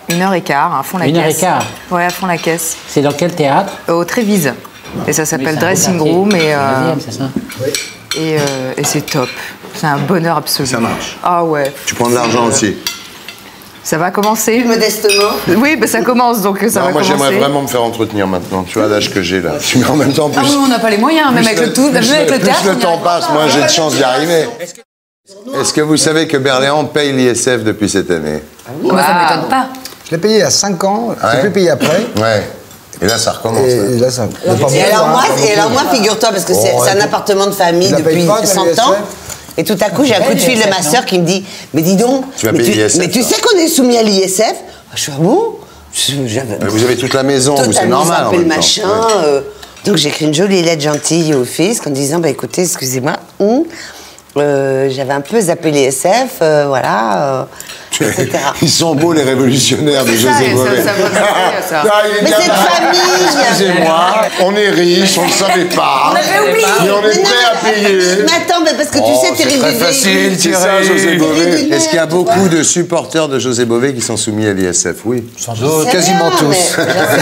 1h15, à fond la caisse. 1h15. Ouais, à fond la caisse. C'est dans quel théâtre? Au Trévise. Et ça s'appelle Dressing Room. Et, c'est ça. et c'est top. C'est un bonheur absolu. Ça marche. Ah ouais. Tu prends de l'argent aussi. Ça va commencer. Modestement. Oui, bah ça commence, donc ça va moi, commencer. j'aimerais vraiment me faire entretenir maintenant. Tu vois l'âge que j'ai là. Mais en même temps, plus. Ah oui, on n'a pas les moyens, même avec le tout, même avec le théâtre. Plus le temps passe, moi j'ai de chance d'y arriver. Est-ce que vous savez que Berléand paye l'ISF depuis cette année? Moi, ça ne m'étonne pas. Je l'ai payé il y a 5 ans, je l'ai plus payé après. Ouais. Et là, ça recommence. Et là, ça. Et alors moi, figure-toi, parce que c'est un appartement de famille depuis 100 ans. Et tout à coup, j'ai un coup de fil de ma sœur qui me dit, mais dis donc, mais tu sais qu'on est soumis à l'ISF? Je suis bon. Vous avez toute la maison, c'est normal. Le machin. Donc j'ai écrit une jolie lettre gentille au fisc en disant, bah écoutez, excusez-moi, j'avais un peu zappé l'ISF, voilà, etc. Ils sont beaux les révolutionnaires de José Bové. Mais cette famille. Excusez-moi, on est riche, on ne le savait pas. On avait oublié. Et on est prêt à payer. Mais attends, mais parce que tu sais, c'est très facile, c'est ça, José Bové. Est-ce qu'il y a beaucoup de supporters de José Bové qui sont soumis à l'ISF? Oui. Sans doute. Quasiment tous.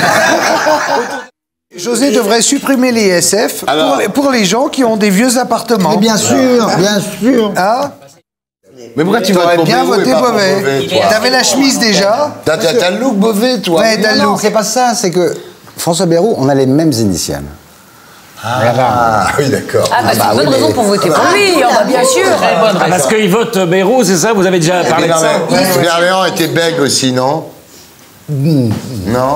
José devrait supprimer l'ISF pour les gens qui ont des vieux appartements. Mais bien sûr, bien sûr. Hein? Mais pourquoi tu aurais votes bien pour voté Bové? T'avais la chemise déjà? T'as le look Bové, toi? Ouais, t'as le look. C'est pas ça, c'est que François Bayrou, on a les mêmes initiales. Ah oui, d'accord. Ah, bah, c'est une bonne raison pour voter pour lui, bien sûr. Parce qu'il vote Bayrou, c'est ça? Vous avez déjà parlé de ça? Berléand était bègue aussi, non? Non.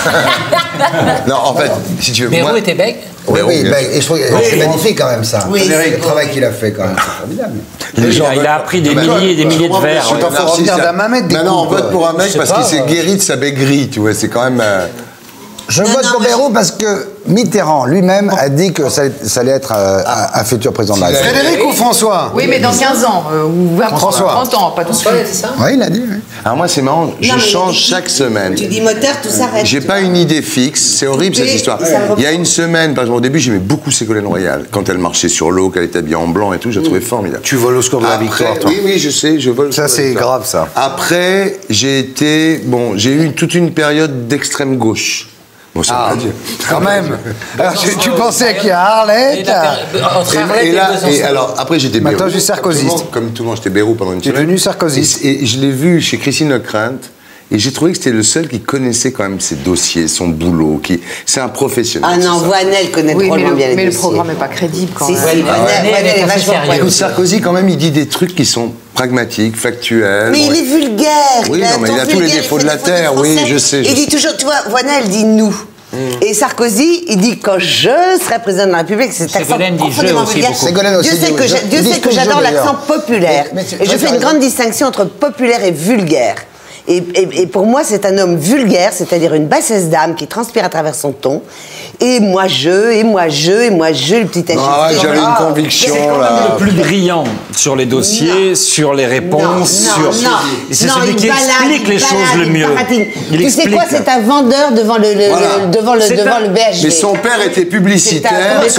Non, en fait, si tu veux. Bayrou était bègue? Oui, et je trouve que c'est magnifique quand même ça. Le travail qu'il a fait quand même, c'est formidable. Il a appris des milliers et des milliers de verres. Il faut revenir d'un mamette des Non, on vote pour un mec parce qu'il s'est guéri de sa bégrie, tu vois, c'est quand même... Je vote pour Bayrou parce que Mitterrand lui-même a dit que ça allait être un futur président de la République. Frédéric ou François? Oui, mais dans 15 ans, ou 20 François. 30 ans, pas tout de suite. C'est ça? Oui, il a dit. Oui. Alors moi, c'est marrant, je change chaque semaine. Tu dis moteur, tout s'arrête. J'ai pas une idée fixe, c'est horrible cette histoire. Il y a une semaine, par exemple, au début, j'aimais beaucoup Ségolène Royal. Quand elle marchait sur l'eau, qu'elle était habillée en blanc et tout, je la trouvais formidable. Tu voles au score de la victoire, toi. Oui, je sais, je vole. Ça, c'est grave, ça. Après, j'ai eu toute une période d'extrême gauche. Bon, ça va dire. Quand même. Alors, tu pensais qu'il y a Arlette. Et alors, après, j'étais Bayrou. Maintenant, je suis sarkozyste. Comme tout le monde, j'étais Bayrou pendant une semaine. Tu es devenu sarkozyste. Et je l'ai vu chez Christine Ockrent. Et j'ai trouvé que c'était le seul qui connaissait quand même ses dossiers, son boulot. C'est un professionnel. Ah non, Voinel connaît trop bien les dossiers. Mais le programme n'est pas crédible quand même. Voinel est vachement Écoute, Sarkozy, quand même, il dit des trucs qui sont pragmatiques, factuels. Mais il est vulgaire. Oui, non, mais il a tous les défauts de la terre, oui, je sais. Il dit toujours, tu vois, Voinel dit nous. Et Sarkozy, il dit quand je serai président de la République, c'est accent profondément vulgaire. Dieu sait que j'adore l'accent populaire. Et je fais une grande distinction entre populaire et vulgaire. Et pour moi, c'est un homme vulgaire, c'est-à-dire une bassesse d'âme qui transpire à travers son ton. Et moi, le petit agité. Ah ouais, j'avais une conviction, là. Le plus brillant sur les dossiers, sur les réponses, c'est celui qui explique les choses le mieux. Tu sais quoi, c'est un vendeur devant le BHV. Mais son père était publicitaire, et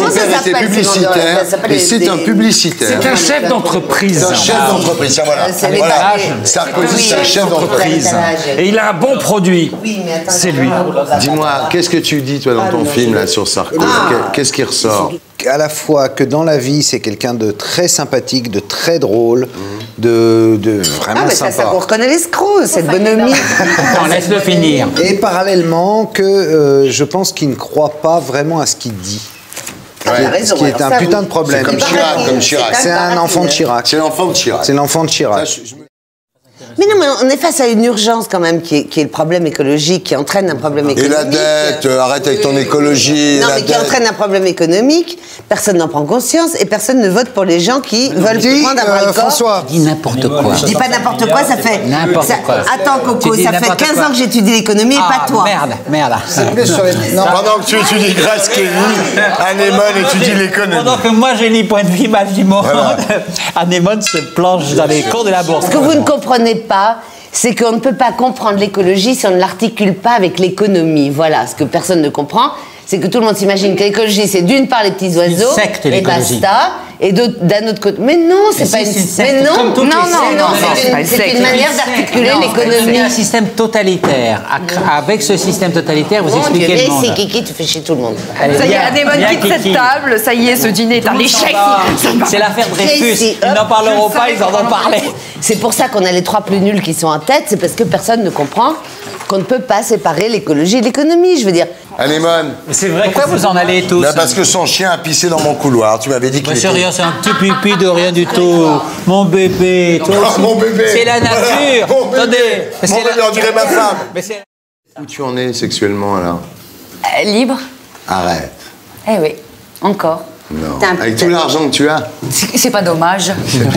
c'est un publicitaire. C'est un chef d'entreprise. C'est un chef d'entreprise, voilà. Sarkozy, c'est un chef d'entreprise. Et il a un bon produit. C'est lui. Dis-moi, qu'est-ce que tu dis, toi, dans ton film, là, sur Sarkozy? Qu'est-ce qui ressort? À la fois que dans la vie, c'est quelqu'un de très sympathique, de très drôle, de vraiment sympa. Ça, on reconnaît l'escroc, cette bonhomie. On laisse-le finir. Et parallèlement, que je pense qu'il ne croit pas vraiment à ce qu'il dit. Ce qui est un putain de problème. Comme Chirac. C'est un enfant de Chirac. C'est l'enfant de Chirac. C'est l'enfant de Chirac. Mais non, mais on est face à une urgence quand même qui est le problème écologique, qui entraîne un problème économique. Et la dette, arrête avec ton écologie. Non, mais qui entraîne un problème économique, personne n'en prend conscience et personne ne vote pour les gens qui veulent prendre un bras-le-corps. François. Je dis n'importe quoi. Je dis pas n'importe quoi, ça fait... N'importe quoi. Attends, Coco, ça fait 15 ans que j'étudie l'économie et pas toi. Merde. Pendant que tu étudies Grace Kelly, Anémone étudie l'économie. Pendant que moi j'ai les points de vue Massimo, Anémone se plonge dans les cours de la bourse. Ce que vous ne comprenez pas, c'est qu'on ne peut pas comprendre l'écologie si on ne l'articule pas avec l'économie. Voilà, ce que personne ne comprend, c'est que tout le monde s'imagine que l'écologie, c'est d'une part les petits oiseaux, secte, et l'écologie. basta, et d'un autre côté. Mais non, c'est pas une secte. Mais non, c'est une manière d'articuler l'économie. Un système totalitaire. Avec ce système totalitaire, vous expliquez le monde. C'est Kiki, tu fais chier tout le monde. Ça y est, Anémone quitte cette table. Ça y est, ce dîner est un échec. C'est l'affaire Dreyfus. Ils n'en parleront pas, ils en ont parlé. C'est pour ça qu'on a les 3 plus nuls qui sont en tête. C'est parce que personne ne comprend qu'on ne peut pas séparer l'écologie et l'économie. Je veux dire. Anémone. C'est vrai. Pourquoi vous en allez tous? Là, parce que son chien a pissé dans mon couloir. Tu m'avais dit qu'il Monsieur était... rien, c'est un petit pipi de rien du tout. Mon bébé, toi aussi. Mon bébé. C'est la nature. Mon bébé. Attendez. Mon bébé, on dirait ma femme. Où tu en es sexuellement, alors? Libre. Arrête. Eh oui, encore. Non. Avec tout l'argent que tu as. C'est pas dommage.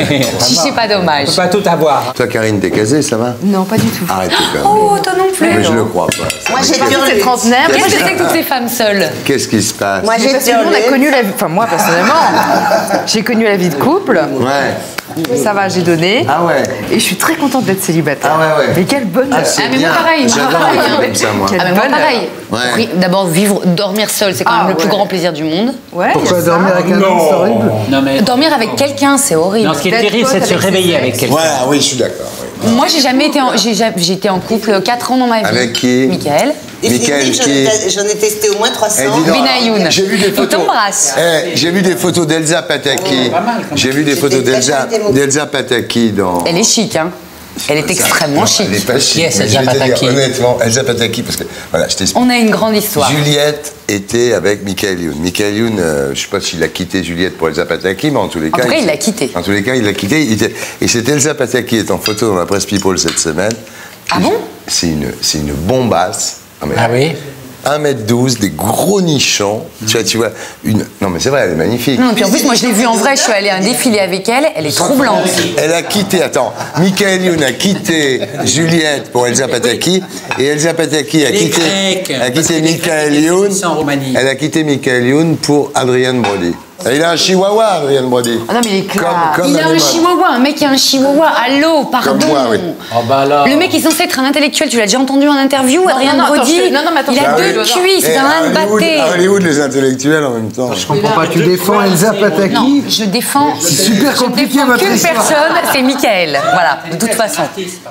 Si c'est pas dommage. On peut pas tout avoir. Toi, Karine, t'es casée, ça va? Non, pas du tout. Arrête quand même. Oh, toi non plus. Mais je le crois pas. Moi, j'ai C'est trentenaire. Qu'est-ce que c'est que toutes ces femmes seules? Qu'est-ce qui se passe? Moi, j'ai Parce que nous, on a connu la vie. Enfin, moi, personnellement, j'ai connu la vie de couple. Ouais. Ça va, j'ai donné. Ah ouais. Et je suis très contente d'être célibataire. Ah ouais. Mais quel bonheur. Mais moi pareil. J'adore les gens comme ça, moi. Ah, mais moi pareil. Ouais. Oui, d'abord, dormir seul, c'est quand même le plus grand plaisir du monde. Ouais. Pourquoi dormir avec un homme, c'est horrible? Non, mais... Dormir avec quelqu'un, c'est horrible. Non, ce qui est terrible, c'est de se réveiller avec quelqu'un. Ouais, oui, je suis d'accord. Oui. Moi, j'ai jamais été j'ai été en couple 4 ans dans ma vie. Avec qui? Michael. Michael qui? J'en ai testé au moins 300. Benayoun. J'ai vu des photos. Il t'embrasse. J'ai vu des photos d'Elsa Pataki. J'ai vu des photos d'Elsa Pataki dans... Elle est chic, hein. Elle est extrêmement chic. Elle n'est pas chic. Qui est-ce, mais Elsa je vais te dire, Pataki? honnêtement, Elsa Pataki, parce que, voilà, je t'explique. On a une grande histoire. Juliette était avec Michael Youn. Michael Youn, je ne sais pas s'il a quitté Juliette pour Elsa Pataki, mais en tous les cas... En tout cas, il l'a quitté. En tous les cas, il l'a quitté. Et c'est Elsa Pataki qui est en photo dans la presse People cette semaine. Ah bon? C'est une bombasse. Ah oui? 1m12, des gros nichons. Tu vois, non mais c'est vrai, elle est magnifique. Non, puis en plus, moi, je l'ai vue en vrai. Je suis allée à un défilé avec elle. Elle est troublante. Elle a quitté, Michael Youn a quitté Juliette pour Elsa Pataki, et Elsa Pataki a quitté Michael Youn. Elle a quitté Michael Youn pour Adrien Brody. Il a un chihuahua, Adrien Brody. Ah non, mais il est clair. Comme Il a un chihuahua, un mec qui a un chihuahua. Allô, pardon. Comme moi, oui. Oh bah là. Le mec est censé être un intellectuel. Tu l'as déjà entendu en interview, Adrien Brody? Non, mais attends, il a 2 cuisses, c'est un batté. À Hollywood, les intellectuels en même temps. Je comprends pas, tu défends Elsa Pataki? Non, je défends. C'est super compliqué, votre qu'une histoire. personne, c'est Michael. Voilà, de toute façon.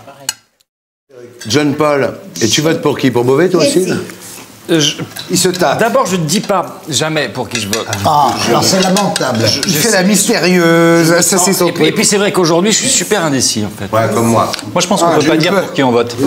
John Paul, et tu votes pour qui? Pour Beauvais, toi aussi? Il se tape. D'abord, je ne dis pas jamais pour qui je vote. Ah, alors c'est lamentable. Il fait la mystérieuse, ça c'est son Et puis c'est vrai qu'aujourd'hui, je suis super indécis en fait. Ouais, comme moi. Moi, je pense qu'on ne peut pas dire pour qui on vote.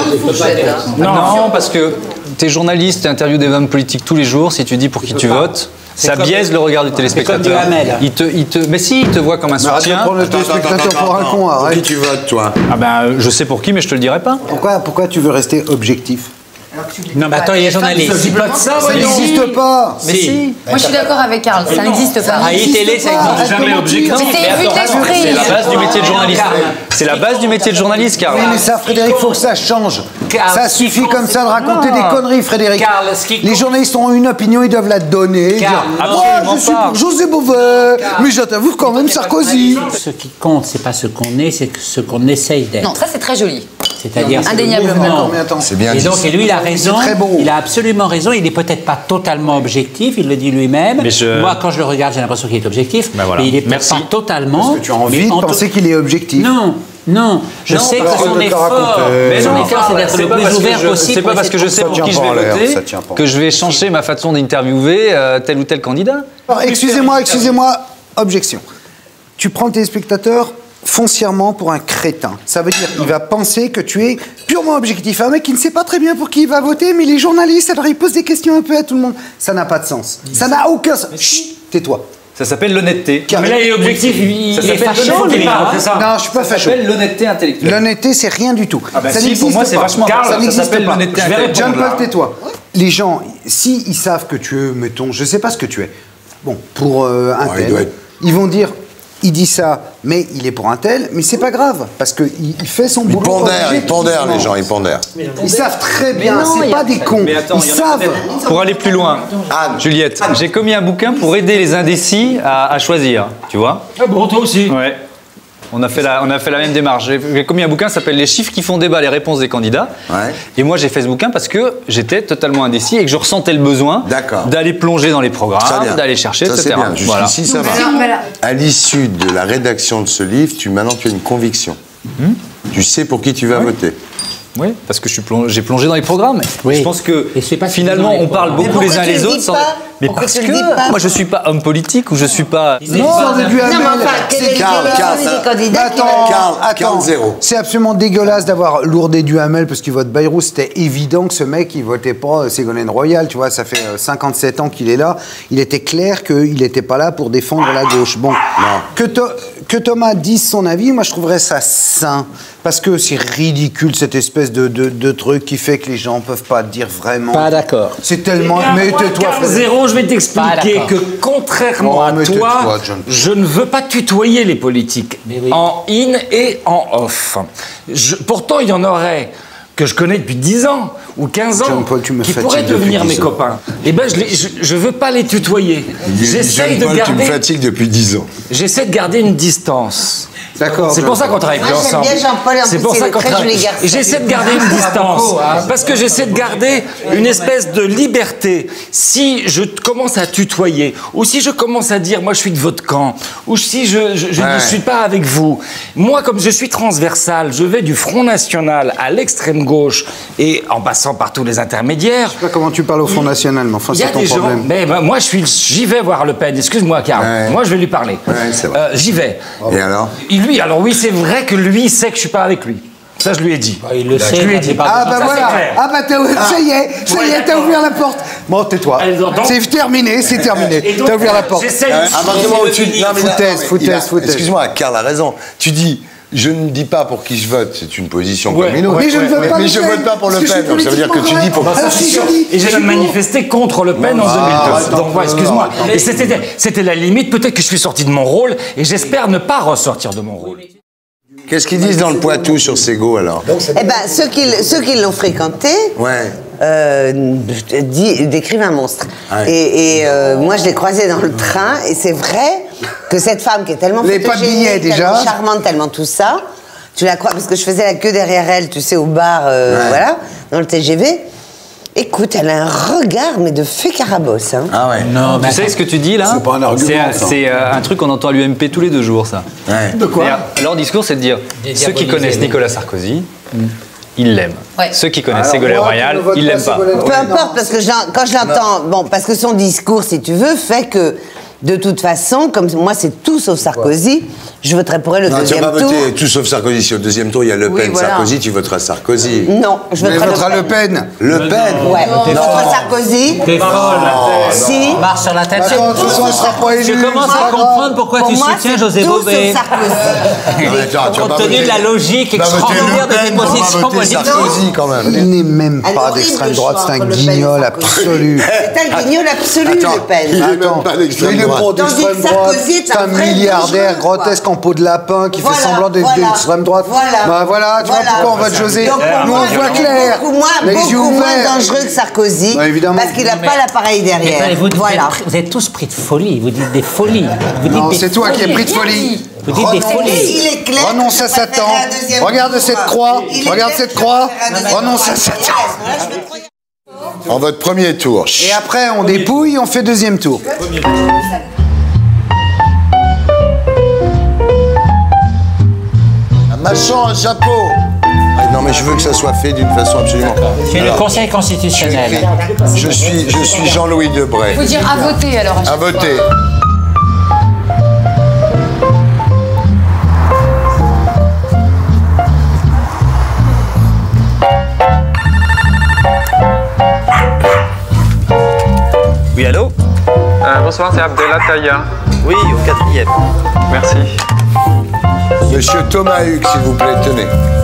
Non, parce que tu es journaliste, tu interviews des hommes politiques tous les jours. Si tu dis pour qui tu votes, ça biaise le regard du téléspectateur. Mais si, il te voit comme un soutien. Arrête de prendre le téléspectateur pour un con, Pour qui arrête. tu votes, toi? Ah ben, je sais pour qui, mais je te le dirai pas. Pourquoi tu veux rester objectif? Non, mais attends, il est journaliste. Ça n'existe pas. Mais si. Moi, je suis d'accord avec Karl, ça n'existe pas. À ITélé, ça existe. Jamais objectif. Mais c'est une vue d'esprit. C'est la base du métier de journaliste. C'est la base du métier de journaliste, Karl. Oui, mais ça, Frédéric, faut que ça change. Ça suffit comme ça de raconter des conneries, Frédéric. Les journalistes ont une opinion, ils doivent la donner. Moi, je suis pour José Bové, mais j'interviewe quand même Sarkozy. Ce qui compte, c'est pas ce qu'on est, c'est ce qu'on essaye d'être. Non, ça c'est très joli. C'est-à-dire indéniablement. C'est bien Et dit. donc, et lui, il a raison. très beau. Il a absolument raison. Il n'est peut-être pas totalement objectif. Il le dit lui-même. Mais Moi, quand je le regarde, j'ai l'impression qu'il est objectif. Ben voilà. Mais il est Merci. pas totalement. Parce que tu as envie de penser qu'il est objectif. Non. Je sais que son effort, Mais son non, effort, c'est d'être le plus ouvert possible. c'est pas parce que je sais pour qui je vais voter que je vais changer ma façon d'interviewer tel ou tel candidat. Alors, excusez-moi, objection. Tu prends le téléspectateur foncièrement pour un crétin. Ça veut dire qu'il va penser que tu es purement objectif. Un mec qui ne sait pas très bien pour qui il va voter, mais il est journaliste, alors il pose des questions un peu à tout le monde. Ça n'a pas de sens. Ça n'a aucun sens. Chut, tais-toi. Ça s'appelle l'honnêteté. Mais là, il est objectif, il est facho, lui. C'est ça. Non, je suis pas facho. Ça s'appelle l'honnêteté intellectuelle. L'honnêteté, c'est rien du tout. Ah bah ça si, n'existe pour moi, c'est pas. vachement... Ça Ça n'existe s'appelle pas. l'honnêteté John intellectuelle. Paul, tais-toi. Les gens, si ils savent que tu es, mettons, je sais pas ce que tu es. Bon, pour un il tel, doit être- ils vont dire, il dit ça, mais il est pour un tel, mais c'est pas grave, parce qu'il fait son Ils boulot. pondèrent, les gens, ils pondèrent. Ils savent très bien, c'est pas des cons. Mais attends, Ils il y en a savent. peut-être. Pour aller plus loin, Juliette, j'ai commis un bouquin pour aider les indécis à choisir, tu vois. Ah bon, toi aussi. Ouais. On a fait la même démarche. J'ai commis un bouquin qui s'appelle Les chiffres qui font débat, les réponses des candidats. Ouais. Et moi, j'ai fait ce bouquin parce que j'étais totalement indécis et que je ressentais le besoin d'aller plonger dans les programmes, d'aller chercher, ça, etc. Bien. Jusqu'ici, ça va. À l'issue de la rédaction de ce livre, maintenant tu as une conviction. Tu sais pour qui tu vas voter. Oui, parce que j'ai plongé dans les programmes. Oui. Je pense que finalement, on parle beaucoup les uns les autres. Mais parce que moi, je suis pas homme politique ou je suis pas. Non, Attends, c'est absolument dégueulasse d'avoir lourdé Duhamel parce qu'il vote Bayrou. C'était évident que ce mec, il votait pas Ségolène Royal. Tu vois, ça fait 57 ans qu'il est là. Il était clair qu'il n'était pas là pour défendre la gauche. Bon, que Thomas dise son avis, moi, je trouverais ça sain. Parce que c'est ridicule, cette espèce de truc qui fait que les gens peuvent pas dire vraiment. Pas d'accord. C'est tellement. Mais tais-toi, Zéro, je vais t'expliquer que contrairement à toi, je ne veux pas tutoyer les politiques en in et en off. Pourtant, il y en aurait que je connais depuis 10 ans ou 15 ans qui pourraient devenir mes copains. Eh ben, je veux pas les tutoyer. J'essaye de garder. Tu me fatigues depuis 10 ans. J'essaie de garder une distance. D'accord. C'est pour ça qu'on travaille plus ensemble. C'est pour ça qu'on travaille. Et j'essaie de garder une distance. Parce que j'essaie de garder une espèce de liberté. Si je commence à tutoyer, ou si je commence à dire, moi je suis de votre camp, ou si je ne suis pas avec vous, moi comme je suis transversal, je vais du Front National à l'extrême gauche et en passant par tous les intermédiaires. Je sais pas comment tu parles au Front National, mais enfin c'est ton problème. Mais moi j'y vais voir Le Pen. Excuse-moi, Karl. Moi je vais lui parler. J'y vais. Et alors? Alors oui, c'est vrai que lui sait que je suis pas avec lui. Ça, je lui ai dit. Il le sait. Je lui ai dit. Ah bah voilà. Ah bah ça y est, t'as ouvert la porte. Bon, tais-toi. C'est terminé, c'est terminé. T'as ouvert la porte. Foutaise. Excuse-moi, Karl a raison. Tu dis. Je ne dis pas pour qui je vote, c'est une position comme une autre. Mais je ne vote pas mais je vote pas pour Le Pen, donc ça veut dire que tu dis pour... Et j'ai même manifesté contre Le Pen en 2002. Donc voilà, excuse-moi. Et c'était la limite, peut-être que je suis sorti de mon rôle, et j'espère ne pas ressortir de mon rôle. Qu'est-ce qu'ils disent dans le Poitou sur Ségo, alors? Eh ben, ceux qui l'ont fréquenté... décrivent un monstre. Et moi, je l'ai croisé dans le train, et c'est vrai que cette femme qui est tellement photogénique, tellement charmante, tellement tout ça, tu la crois, parce que je faisais la queue derrière elle, tu sais, au bar, voilà, dans le TGV. Écoute, elle a un regard, mais de fée carabosse. Hein. Ah ouais. Non, tu sais ce que tu dis là? C'est pas un argument. C'est un truc qu'on entend à l'UMP tous les 2 jours, ça. De quoi? Leur discours, c'est de dire ceux qui connaissent Nicolas Sarkozy. Ils l'aiment. Ceux qui connaissent Ségolène Royal, ils l'aiment pas. Peu importe, parce que quand je l'entends, bon, parce que son discours, si tu veux, fait que, de toute façon, comme moi, c'est tout sauf Sarkozy, je voterai pour elle au deuxième tour. Tu vas pas voter tout sauf Sarkozy. Si au deuxième tour, il y a Le Pen, Sarkozy, tu voteras Sarkozy. Non, je voterai Le Pen. Le Pen? Ouais, je voterai Sarkozy. T'es folle. Si. Marche sur la tête. Attends, de toute façon, elle sera pas élue. Je commence à comprendre pourquoi tu soutiens José Bové. Compte tenu de la logique extraordinaire de tes positions politiques. Sarkozy, quand même. Il n'est même pas d'extrême droite, c'est un guignol absolu. C'est un guignol absolu, Le Pen. Il n'est même pas d'extrême droite. C'est un milliardaire grotesque en peau de lapin qui fait semblant d'être d'extrême droite. Bah voilà, tu vois pourquoi on vote José. Nous on voit clair. Beaucoup moins dangereux que Sarkozy. Parce qu'il n'a pas l'appareil derrière. Vous êtes tous pris de folie. Vous dites des folies. Non, c'est toi qui es pris de folie. Vous dites des folies. Il est clair. Renonce à Satan. Regarde cette croix. Regarde cette croix. Renonce à Satan. En votre premier tour. Et après, on dépouille, on fait deuxième tour. Un machin, un chapeau. Non, mais je veux que ça soit fait d'une façon absolument. C'est le Conseil constitutionnel. Je suis Jean-Louis Debray. Il faut dire à voter alors. À voter. Oui, allô? Bonsoir, c'est Abdellah Taya. Oui, au 4e. Merci. Monsieur Thomas Hugues, s'il vous plaît, tenez.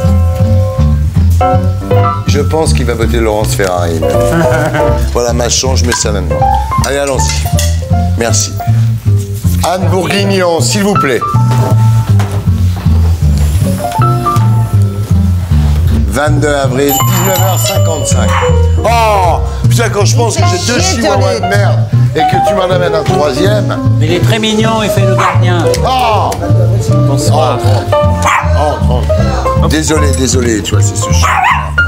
Je pense qu'il va voter Laurence Ferrari. Voilà, Machon, je mets ça maintenant. Allez, allons-y. Merci. Anne Bourguignon, s'il vous plaît. 22 avril, 19h55. Oh, putain, quand je pense que j'ai 2 chihuahuas de merde et que tu m'en amènes un troisième. Mais il est très mignon, il fait le gardien. Oh, bonsoir. Oh, désolé, tu vois, c'est ce chat.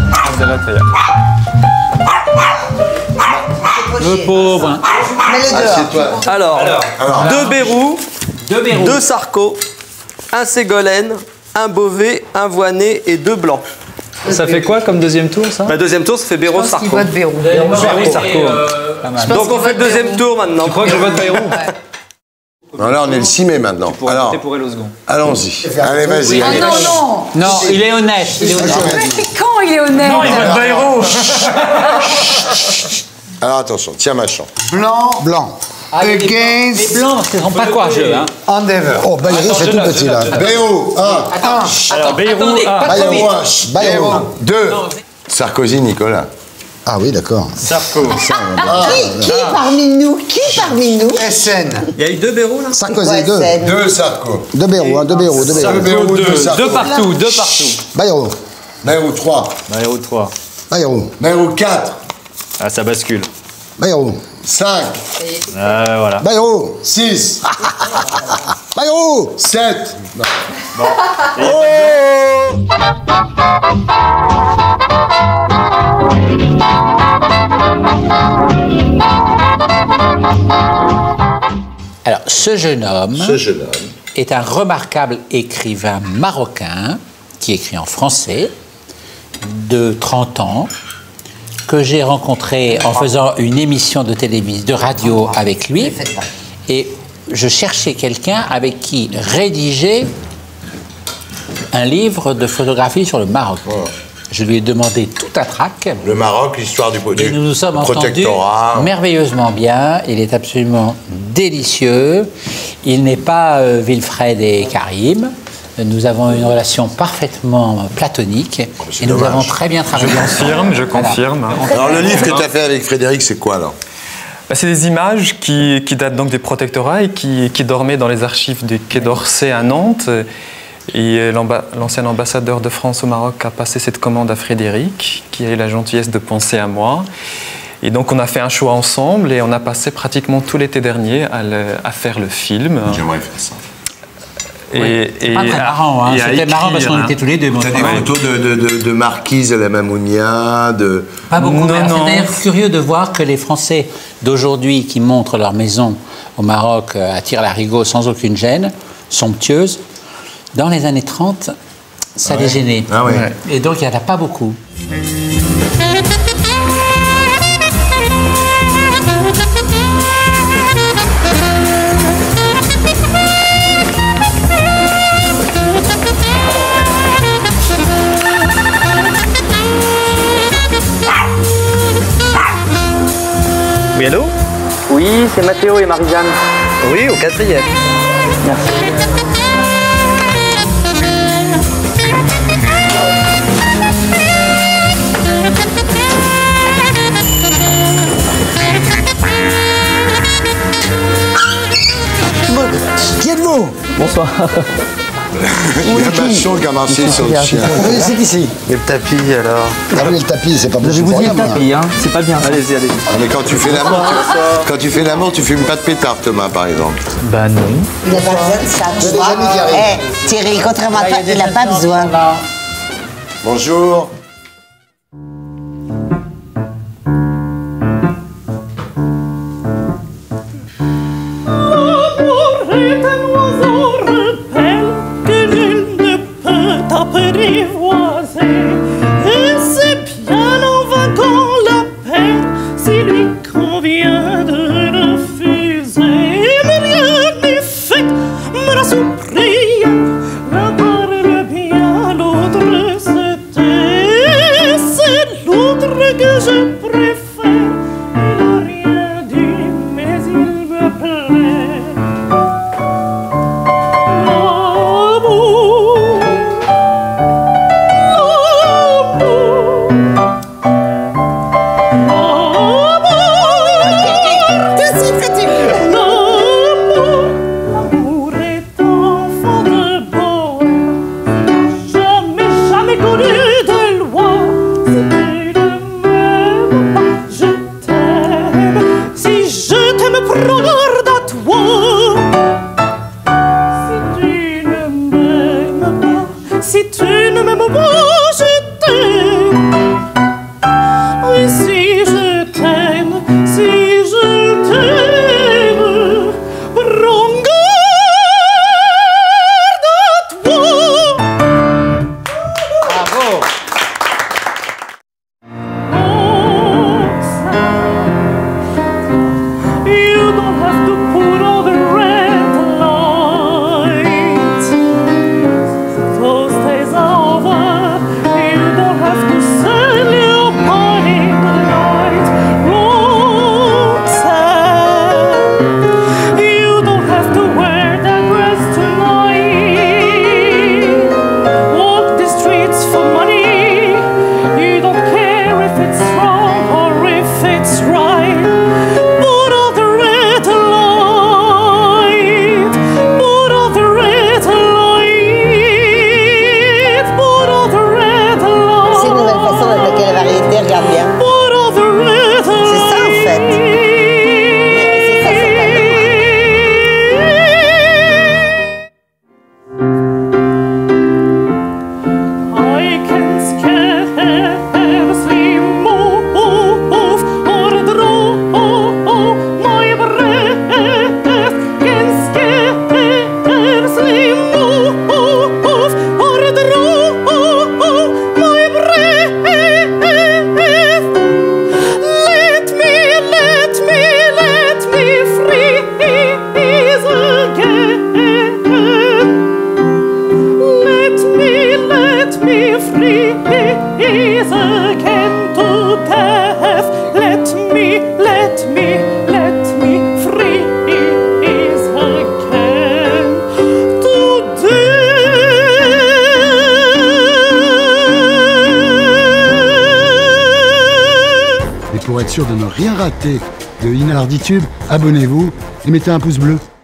Le pauvre. Alors, 2 Bérou, 2 Sarko, 1 Ségolène, 1 Beauvais, 1 Voinet et 2 Blancs. Ça fait quoi comme deuxième tour, ça? Deuxième tour, ça fait Béraud Sarko. Je pense qu'il vote Bérou. Sarko. Donc on fait le deuxième tour maintenant. Tu crois que je vote Bayrou? Non, là, on est le 6 mai maintenant. Alors, allons-y. Allez, vas-y. Ah non, non. Non, il est honnête. Il est honnête. Mais quand il est honnête? Non, il vote Bayrou. Alors attention, tiens ma chance. Blanc. Against. Les blancs, parce qu'ils sont pas courageux. Hein. Endeavor. Oh, Bayrou, c'est tout petit là. Bayrou, 1. Alors, Bayrou, 2. Sarkozy, Nicolas. Ah oui, d'accord. Sarko. Qui parmi nous? SN. Il y a eu 2 Bérou là? Sarkozy, 2. 2 Sarko. 2 Bayrou, 2 Bayrou, 2 Bayrou. Bayrou, 2 Sarko. 2 partout. Bayrou. Bayrou, 3. Bayrou 3. Bayrou. Bayrou, 4. Ah, ça bascule. Bayrou. 5. Voilà. Bayrou. 6. Bayrou. 7. Alors, ce jeune homme est un remarquable écrivain marocain qui écrit en français, de 30 ans, que j'ai rencontré en faisant une émission de télévision, de radio avec lui. Et je cherchais quelqu'un avec qui rédiger un livre de photographie sur le Maroc. Je lui ai demandé tout à trac. Le Maroc, l'histoire du Et nous nous sommes entendus protectorat. merveilleusement bien. Il est absolument délicieux. Il n'est pas Wilfred et Karim. Nous avons une relation parfaitement platonique. Et nous avons très bien travaillé ensemble. Je confirme. Alors le livre que tu as fait avec Frédéric, c'est quoi alors? C'est des images qui datent donc des protectorats et qui dormaient dans les archives du Quai d'Orsay à Nantes. Et l'ancien ambassadeur de France au Maroc a passé cette commande à Frédéric, qui a eu la gentillesse de penser à moi. Et donc on a fait un choix ensemble et on a passé pratiquement tout l'été dernier à faire le film. J'aimerais faire ça. C'est pas très marrant, hein. C'était marrant parce qu'on était tous les deux. Tu as des photos de Marquise à la Mamounia, de... Pas beaucoup. C'est d'ailleurs curieux de voir que les Français d'aujourd'hui qui montrent leur maison au Maroc à Tire-Larigot sans aucune gêne, somptueuse, dans les années 30, ça les gênait. Ah ouais. Et donc il n'y en a pas beaucoup. Oui, allô? Oui, c'est Mathéo et Marie-Jeanne. Oui, au 4e. Merci. Qui êtes-vous? Bonsoir. Il y a Machon qui a marché sur le chien. C'est ici. Et le tapis alors? Ah oui, le tapis, c'est pas Je vais possible. vous dire le tapis, hein. C'est pas bien. Allez-y, allez-y. Ah, mais quand tu fais l'amour, tu fumes pas de pétard, Thomas, par exemple. Bah non. Il n'a pas besoin de ça. J'ai des amis qui arrivent. Thierry, contrairement à toi, il n'a pas besoin. Bonjour. is again to death. Let me free is again to death. Et pour être sûr de ne rien rater de Inarditube, abonnez-vous et mettez un pouce bleu.